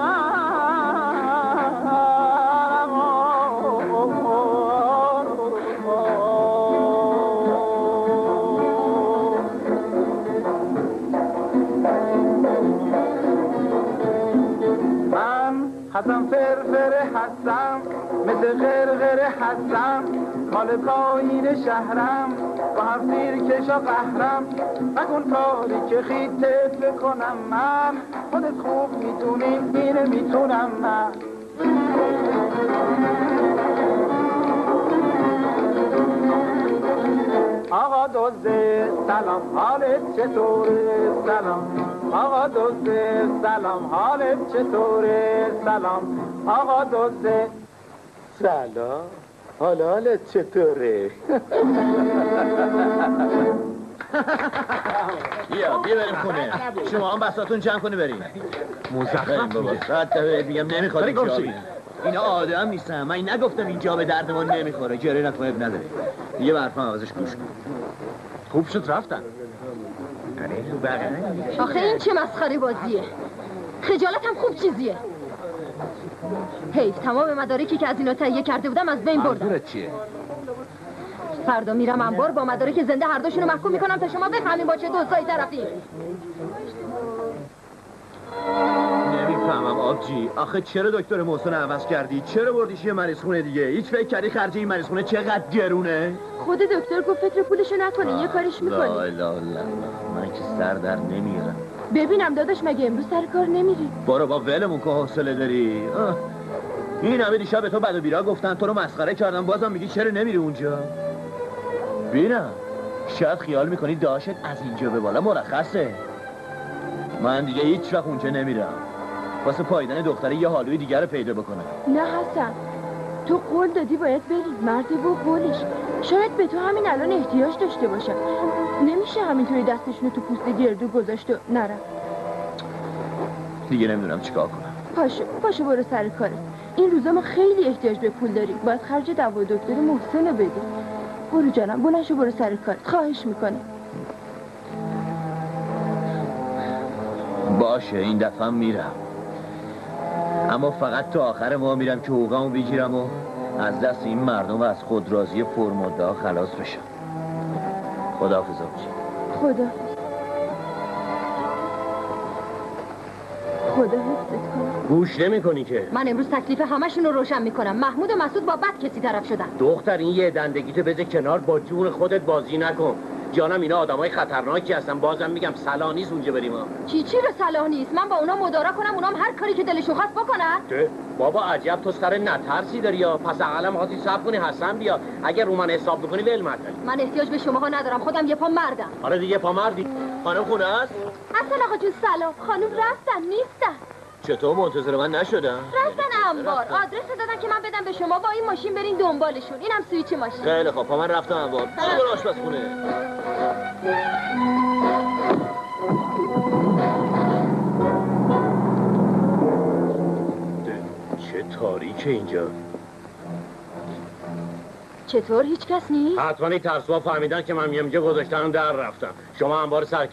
من حسن فرفره هستم مثل غرغره هستم مال پایین شهرم با هم سیرکش و قهرم نکن کاری که خیتت بکنم من خودت خوب میتونی اینه میتونم من آقا دوزه سلام حالت چطوره سلام آقا دوزه سلام حالت چطوره سلام آقا دوزه سلام حالت چطوره بیا بریم خونه شما هم بساتون جمع کنی بریم مزخرف بابا صد میگم نمیخواد اینجا اینا آدم نیستن من نگفتم اینجا به درد ما نمیخوره گره نکنه اب نداره یه برفان ازش گوش کن خوب شد رفتن آخه این چه مسخره بازیه خجالت هم خوب چیزیه حیف تمام مدارکی که از اینا تهیه کرده بودم از بین بردم منظورت چیه؟ فردا میرم انبار با مدارک زنده هر دوشونو محکوم میکنم تا شما بفهمین با چه دوستایی طرفیم نمیفهمم آبجی آخه چرا دکتر محسن عوض کردی؟ چرا بردیش یه مریض خونه دیگه؟ هیچ فکر کردی خرج این مریض خونه چقدر گرونه؟ خود دکتر گفت فکر پولشو نکنی یه کاریش میکنی لا من که سر در نمیارم ببینم داداش مگه امروز سر کار نمیری؟ برو با ولمون که حوصله داری این همه دیشب به تو بد و بیرا گفتن تو رو مسخره کردن بازم میگی چرا نمیری اونجا؟ بینم شاید خیال میکنی داشت از اینجا به بالا مرخصه من دیگه هیچ وقت اونجا نمیرم واسه پایدن دختره یه حالوی دیگر رو پیدا بکنم نه حسن تو قول دادی باید بری مردی با قولش شاید به تو همین الان احتیاج داشته باشن نمیشه همینطوری دستشونو تو پوست گردو گذاشت و نرفت دیگه نمیدونم چیکار کنم پاشو برو سر کارت. این روزا ما خیلی احتیاج به پول داریم. باید خرج دوا دکتر محسن رو بدیم. برو جانم، بلنشو برو سر کارت. خواهش میکنم. باشه این دفعه میرم، اما فقط تا آخر ماه میرم که حقوقمو بگیرم و از دست این مردم و از خودرازی پرمدعا خلاص بشم. خداحافظ آبجی. خدا حفظت کنم. گوش نمی کنی که من امروز تکلیف همشون رو روشن میکنم. محمود و مسعود با بد کسی طرف شدن. دختر این یه دندگیتو بذار کنار، با جون خودت بازی نکن. جانم اینا آدمای خطرناکی هستن. بازم میگم صلاح نیست اونجا بریم. چی رو صلاح نیست؟ من با اونا مدارا کنم، اونام هر کاری که دلشون خواست بکنن. بابا عجب تو سر نترسی داری یا پس اقلم خاطی صبر کنی حسن بیا. اگر رو من حساب بکنی ول مداری. من احتیاج به شماها ندارم، خودم یه پا مردم. آره دیگه پا مردی. خانم خونه است؟ حسن آقا جون سلام. خانم رفتن نیستن. چطور منتظر من نشدن؟ رفتن انبار. آدرس دادن که من بدم به شما، با این ماشین برین دنبالشون. اینم سویچ ماشین. خیلی خب پا من رفتم انبار. برو آشپزخونه. چه تاریکه اینجا. چطور هیچ کس نیست؟ حتما این ترسوها فهمیدن که من میام اینجا گذاشتن در رفتم. شما انبار سر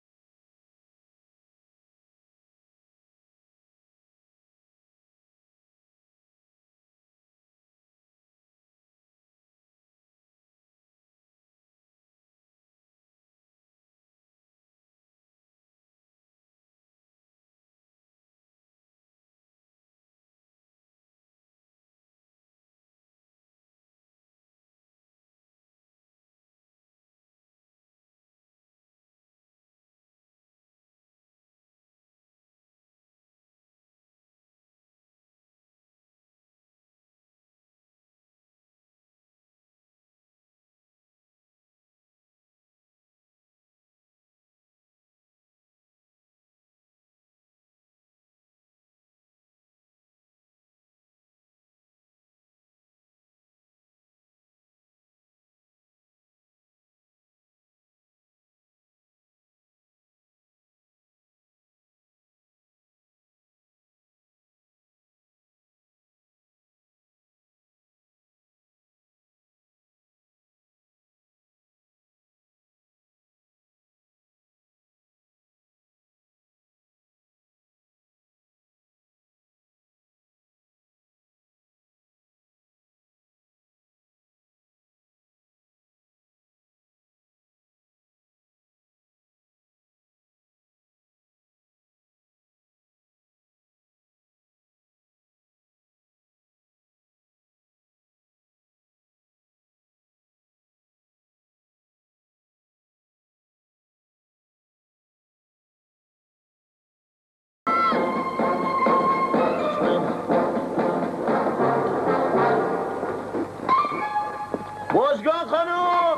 مژگان خانوم.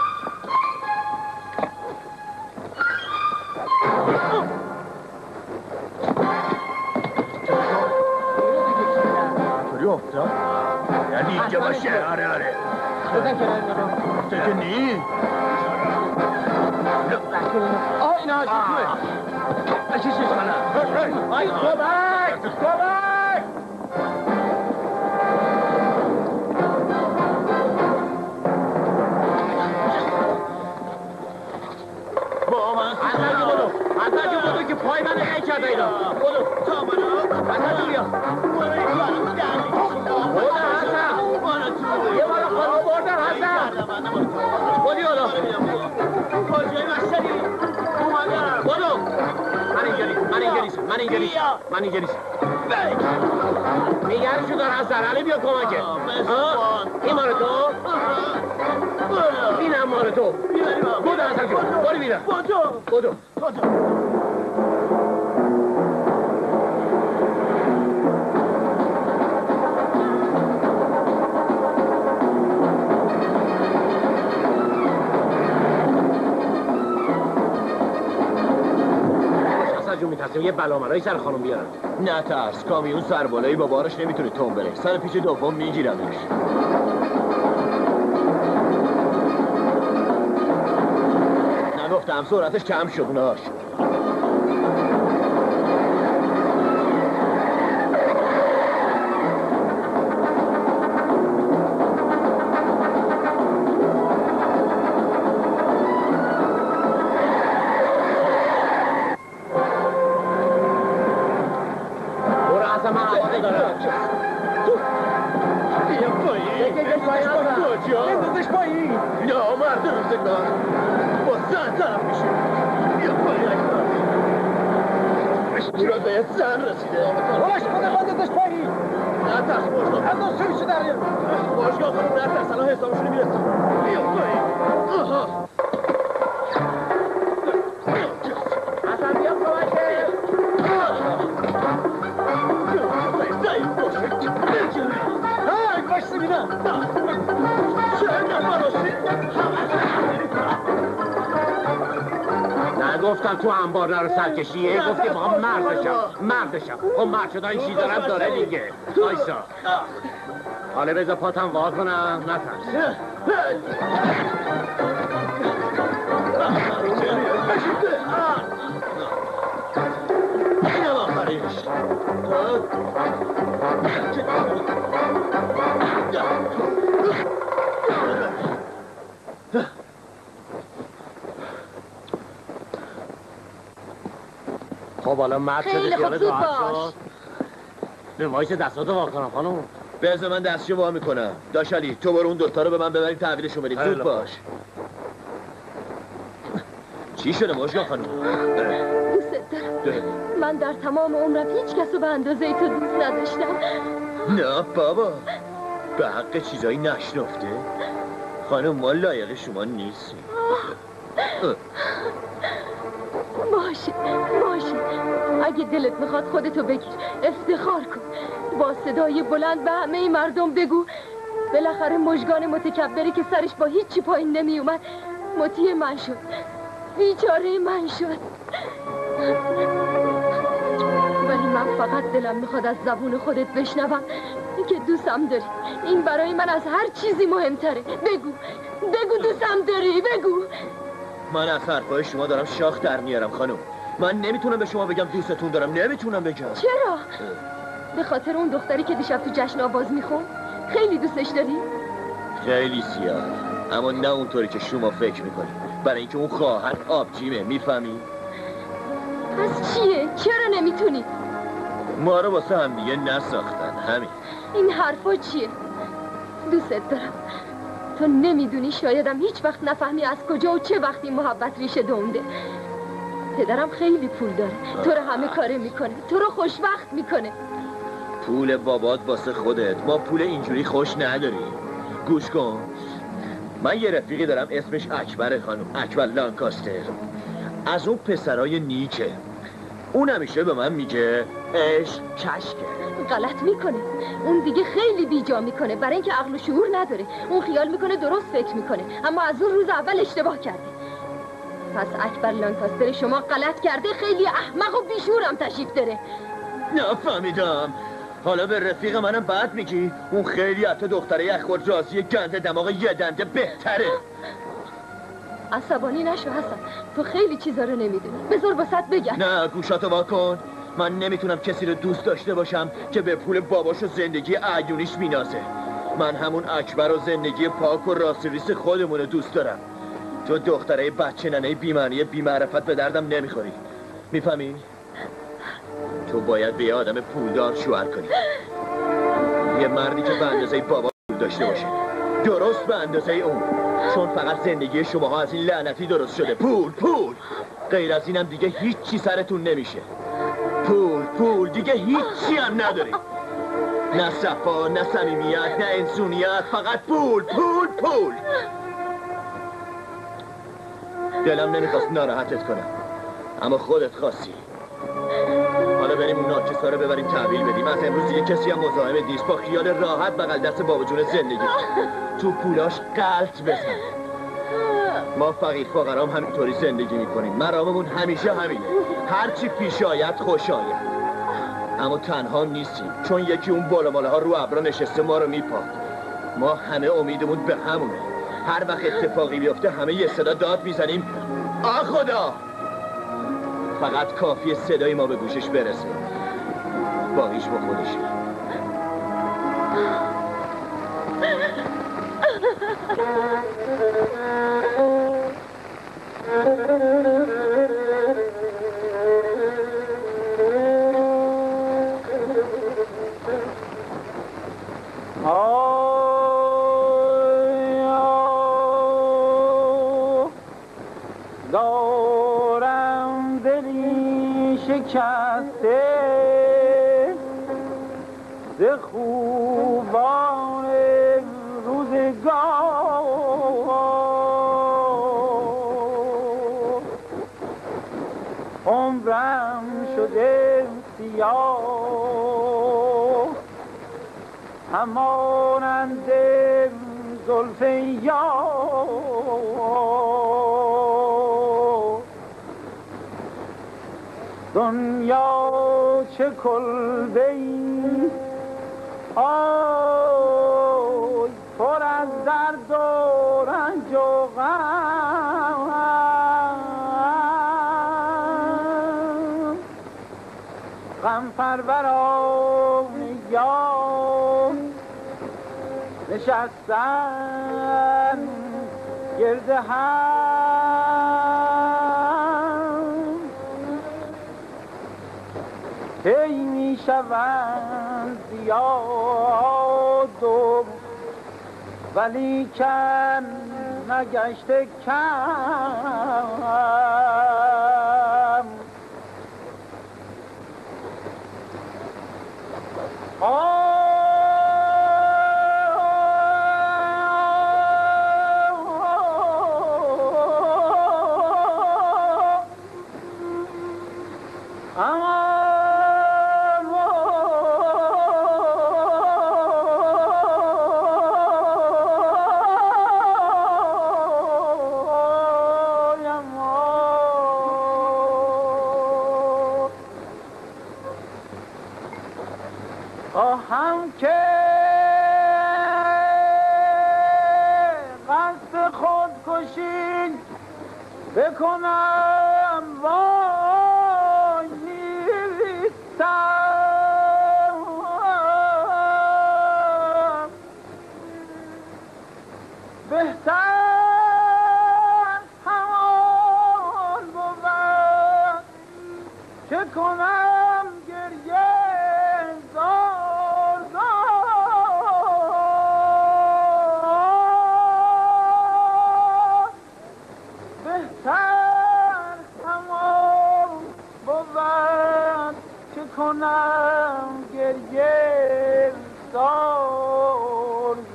طوری افتاد؟ یعنی اینجا باشه؟ آره تو که نی؟ آه این حاجی توه. چیز کنم؟ آی کمک! حسن که پای من نگه کرده اینا. بودو حسن بیا. یه بار خانم بردن حسن. بودی حالا کجای مشتری اومدم. بودو من اینجا نیست. نگرشو دار حسن. علی بیا کمکه. این مال تو؟ اینم مال تو. بودو حسن جون برو بیرم. بودو میترسیم یه بلامرایی سر خانم بیارن. نه ترس، کامیون سربالایی با بارش نمیتونه تون بره. سر پیچ دوم میگیرمش. نگفتم سرعتش کم شد ناش. بیا پایین کجا؟ بندازش پایین نه مرد روزگار با زن طرف میشه بیا پایین چرا به زن رسیده باش خودم بندازش پایین نه ترس باشگاه انداز چه در باشگاه خودم نه ترس الان حسابشونو میرسیم بیا پایین حسن بیا کمکه ضعیف باشه های باش سمیدم نگفتم تو انبار نرو سرکشیه گفتی با هم مردشم خب مرد شدن این چیزا هم داره دیگه آیسا حالا بذار پاتم وا کنم نترس اینم آخریش خب حالا مرد شده خیالت راحت شد نمایش دستاتو وا کنم خانم بذار من دستشو وا میکنم داشالی تو برو اون دوتا رو به من ببریم تحویلشون بدیم زود باش چی شده مشکا خانم؟ دوست دارم من در تمام عمرم هیچ کسو به اندازه تو دوست نداشتم نه بابا به حق چیزایی نشنفته خانم ما لایق شما نیستیم باشه اگه دلت میخواد خودتو بگیر افتخار کن با صدای بلند به همه مردم بگو بالاخره مژگان متکبری که سرش با هیچی پایین نمی اومد مطیع من شد بیچاره من شد ولی من فقط دلم میخواد از زبون خودت بشنوم که دوستم داری این برای من از هر چیزی مهمتره بگو دوستم داری بگو من از حرفای شما دارم شاخ در میارم خانم من نمیتونم به شما بگم دوستتون دارم نمیتونم بگم چرا؟ به خاطر اون دختری که دیشب تو جشن آواز میخون خیلی دوستش داری؟ خیلی زیاد اما نه اونطوری که شما فکر میکنی برای اینکه اون خواهر آبجیمه میفهمی؟ پس چیه؟ چرا نمیتونی؟ ما رو واسه هم دیگه نساختن همین این حرفا چیه؟ دوست دارم تو نمیدونی شایدم هیچ وقت نفهمی از کجا و چه وقتی محبت ریشه دونده پدرم خیلی پول داره تو رو همه کاره میکنه تو رو خوشبخت میکنه پول بابات واسه خودت ما پول اینجوری خوش نداریم گوش کن من یه رفیقی دارم اسمش اکبر خانم اکبر لانکاستر از اون پسرای نیکه اون همیشه به من میگه عشق کشکه غلط میکنه اون دیگه خیلی بیجا میکنه برای اینکه عقل و شعور نداره اون خیال میکنه درست فکر میکنه اما از اون روز اول اشتباه کرده پس اکبر لانکاستر شما غلط کرده خیلی احمق و بیشورم تشریف داره نفهمیدم حالا به رفیق منم بعد میگی اون خیلی حتی دختره یخور رازی گنده دماغ یه دنده بهتره عصبانی نشو حسن تو خیلی چیزا رو نمیدونی بذار واسط بگم نه گوشاتو وا کن من نمیتونم کسی رو دوست داشته باشم که به پول باباش و زندگی عیونیش مینازه من همون اکبر و زندگی پاک و راستریس خودمون رو دوست دارم تو دختره بچه ننه بیمعنی بیمعرفت به دردم نمیخوری میفهمی؟ تو باید به یه آدم پولدار شوهر کنی یه مردی که به اندازه بابا پول داشته باشه درست به اندازه اون چون فقط زندگی شماها از این لعنتی درست شده پول غیر از اینم دیگه هیچی سرتون نمیشه پول دیگه هیچی هم نداری نه صفا نه صمیمیت نه انسونیت فقط پول دلم نمیخواست ناراحتت کنم اما خودت خواستی حالا بریم اون ناکسا رو ببریم تحویل بدیم از امروز دیگه کسی هم مزاحم نیست با خیال راحت بغل دست بابا جون زندگی تو پولاش غلط بزن ما فقیر فقرام همینطوری زندگی میکنیم مراممون همیشه همینه هرچی پیش آید خوش آید اما تنها نیستیم چون یکی اون بالاماله ها رو ابرا نشسته ما رو میپاد ما همه امیدمون به همونه هر وقت اتفاقی بیفته همه یه صدا داد میزنیم خدا فقط کافیه صدای ما به گوشش برسه باقیش با خودشه دارم دلی شکسته ز خوبان روزگار عمرم شده سیاه همانند زلف یار دنیا چه کلبه‌ای آی پر از درد و رنج و غم پروران یار نشستن گرد هم هی می شوند زیاد و ولیکن نگشته کم هم که قصد خودکشی بکنم وای نیستم بهتر همان بود که کنم گریه کنم گریه زار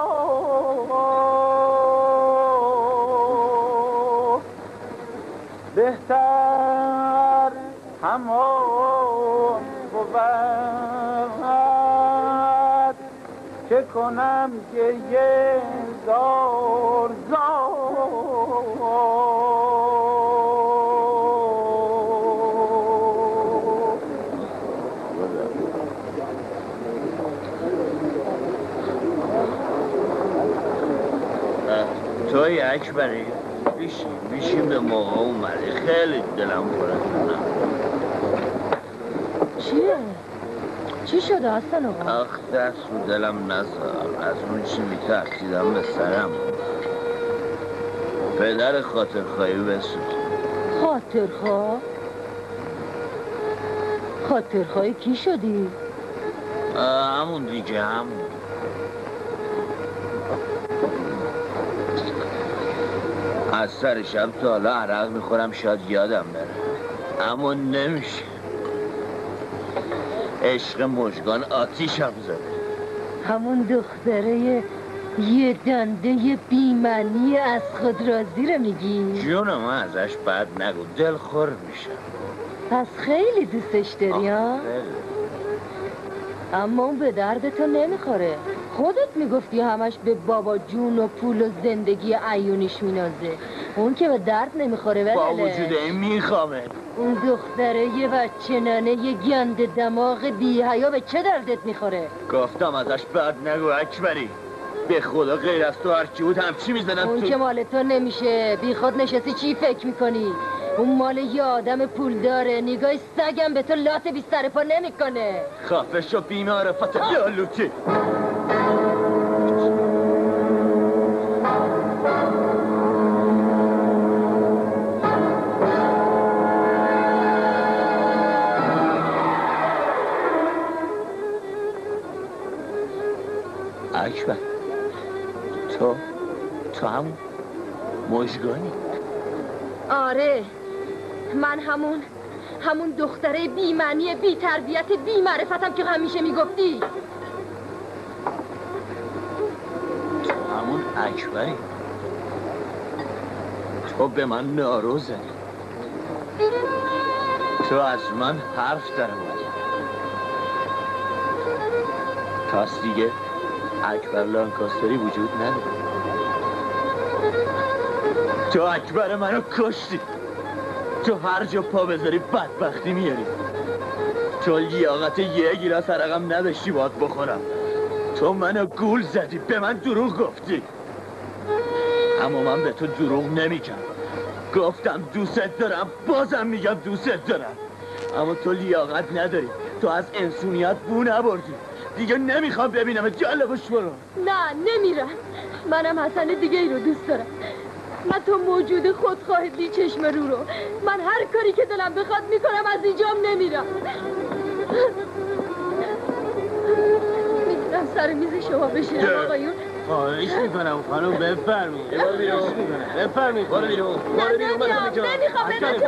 زار بهتر همان بود که کنم گریه زار زار توی اکبری بیشیم به موقع اومده خیلی دلم پره کنم چیه؟ چی شده حسن آقا؟ آخ دست رو دلم نذار از اون چی میترسیدم به سرم پدر خاطرخواهی بسود خاطرخواه؟ خاطرخواهی کی شدی؟ همون دیگه همون از سر شب تا حالا عرق میخورم شاید یادم بره اما نمیشه عشق مژگان آتیشم زده همون دختره یه دنده بیمنی از خود راضی رو میگی؟ جونم ازش بد نگو دلخور میشم پس خیلی دوستش داری ها؟ اما اون به درد تو نمیخوره خودت میگفتی همش به بابا جون و پول و زندگی عیونیش مینازه اون که به درد نمیخوره ولی با وجود این میخوامه اون دختره یه بچه ننه یه گند دماغ بی حیا به چه دردت میخوره؟ گفتم ازش بد نگو اکبری به خدا غیر از تو هر کی بود همچی میزنن اون تو که مال تو نمیشه بی خود نشستی چی فکر میکنی؟ اون مال یه آدم پول داره نگاه سگم به تو لات بی سر پا نمیکنه خفه شو بی‌معرفت لالوتی اکبر تو هم مژگانی؟ آره، من همون دختره بی معنی، بی تربیت، بی معرفتم که همیشه میگفتی. تو همون اکبری؟ تو به من نارو زدی، تو از من حرف در اومدی. پس دیگه اکبر لانکاستری وجود نداره. تو اکبر منو کشتی، تو هر جا پا بذاری بدبختی میاری. تو لیاقت یه گیلاس عرقم نداشتی باید بخورم. تو منو گول زدی، به من دروغ گفتی. اما من به تو دروغ نمیگم. گفتم دوست دارم، بازم میگم دوست دارم. اما تو لیاقت نداری، تو از انسونیت بو نبردی. دیگه نمیخوام ببینم، جالبش برو. نه نمیرم، منم حسن دیگه ای رو دوست دارم. من تو موجود خودخواه بی چشم رو من هر کاری که دلم بخواد میکنم، از اینجام نمیرم. میتونم سر میز شما بشینم آقایون؟ خواهش میکنم خانم، بفرمایید. برو بیرون، بفرمایید. برو بیرون، برو بیرون. نمیخوام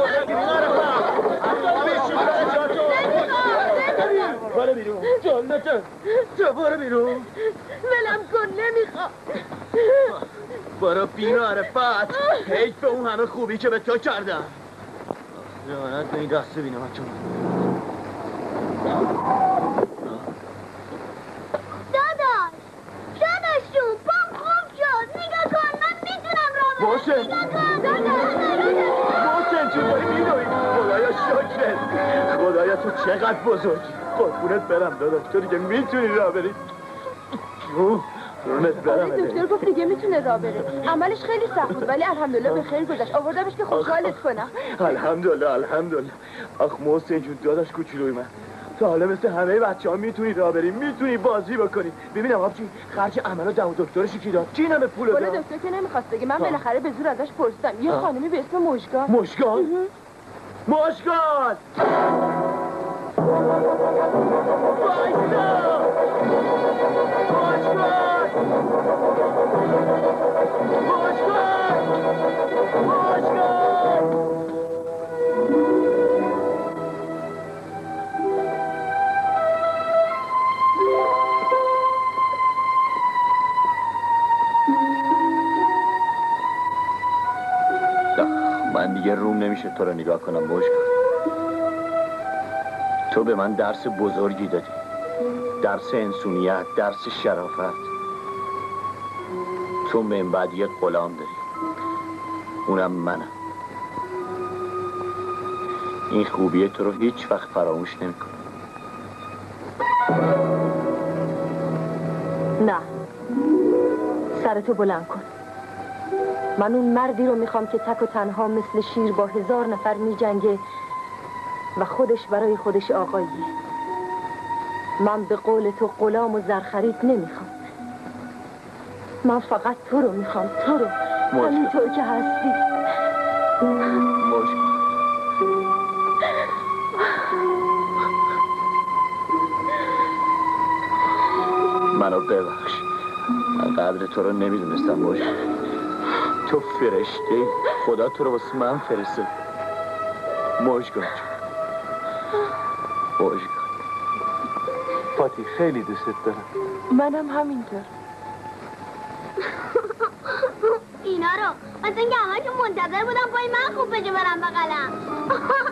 برو بیرون جانتم، تو برو بیرون. ولم کن، نمیخوام. برو بیرون عرفت، حیف به اون همه خوبی که به تو کردم. لعنت به این دسته بینمتون. داداش جون، پام خوب شد. نگاه کن، من میتونم راه برم. باشه محسن چون داری میدوی. خدایا شکرت، خدایا تو چقدر بزرگی. قربونت برم داداش، تو دیگه میتونی راه بری. دکتر گفت دیگه میتونه راه بره. عملش خیلی سخت بود ولی الحمدلله به خیر گذشت. آوردمش که خوشحالت کنم. الحمدلله. آخ محسن جون داداش کوچولوی من، تا حالا مثل همه بچه‌ها میتونی راه بری، میتونی بازی بکنی. ببینم آبجی خرج عمل و دکترش کی داد؟ کی اینم به پول داد؟ ولی دکتر که نمیخواست بگه. من بالاخره به زور ازش پرسیدم. یه خانمی به اسم مژگان. مژگان؟ من دیگه روم نمیشه تو رو نگاه کنم مژگان. تو به من درس بزرگی دادی، درس انسونیت، درس شرافت. تو من بعد یه غلام داری، اونم منم. این خوبیه تو رو هیچ وقت فراموش نمیکنم. نه، سرتو بلند کن. من اون مردی رو میخوام که تک و تنها مثل شیر با 1000 نفر میجنگه و خودش برای خودش آقاییه. من به قول تو غلام و زرخرید نمیخوام. من فقط تو رو میخوام، تو رو، همینطور که هستی. منو ببخش، من قدر تو رو نمیدونستم مژگان. تو فرشته، خدا تو رو واسه من فرسته. مژگان فاتی خیلی دوست دارم. منم همینطور. اینا رو مثل اینکه همه‌شون منتظر بودم پای من خوب بشه برم بغلم.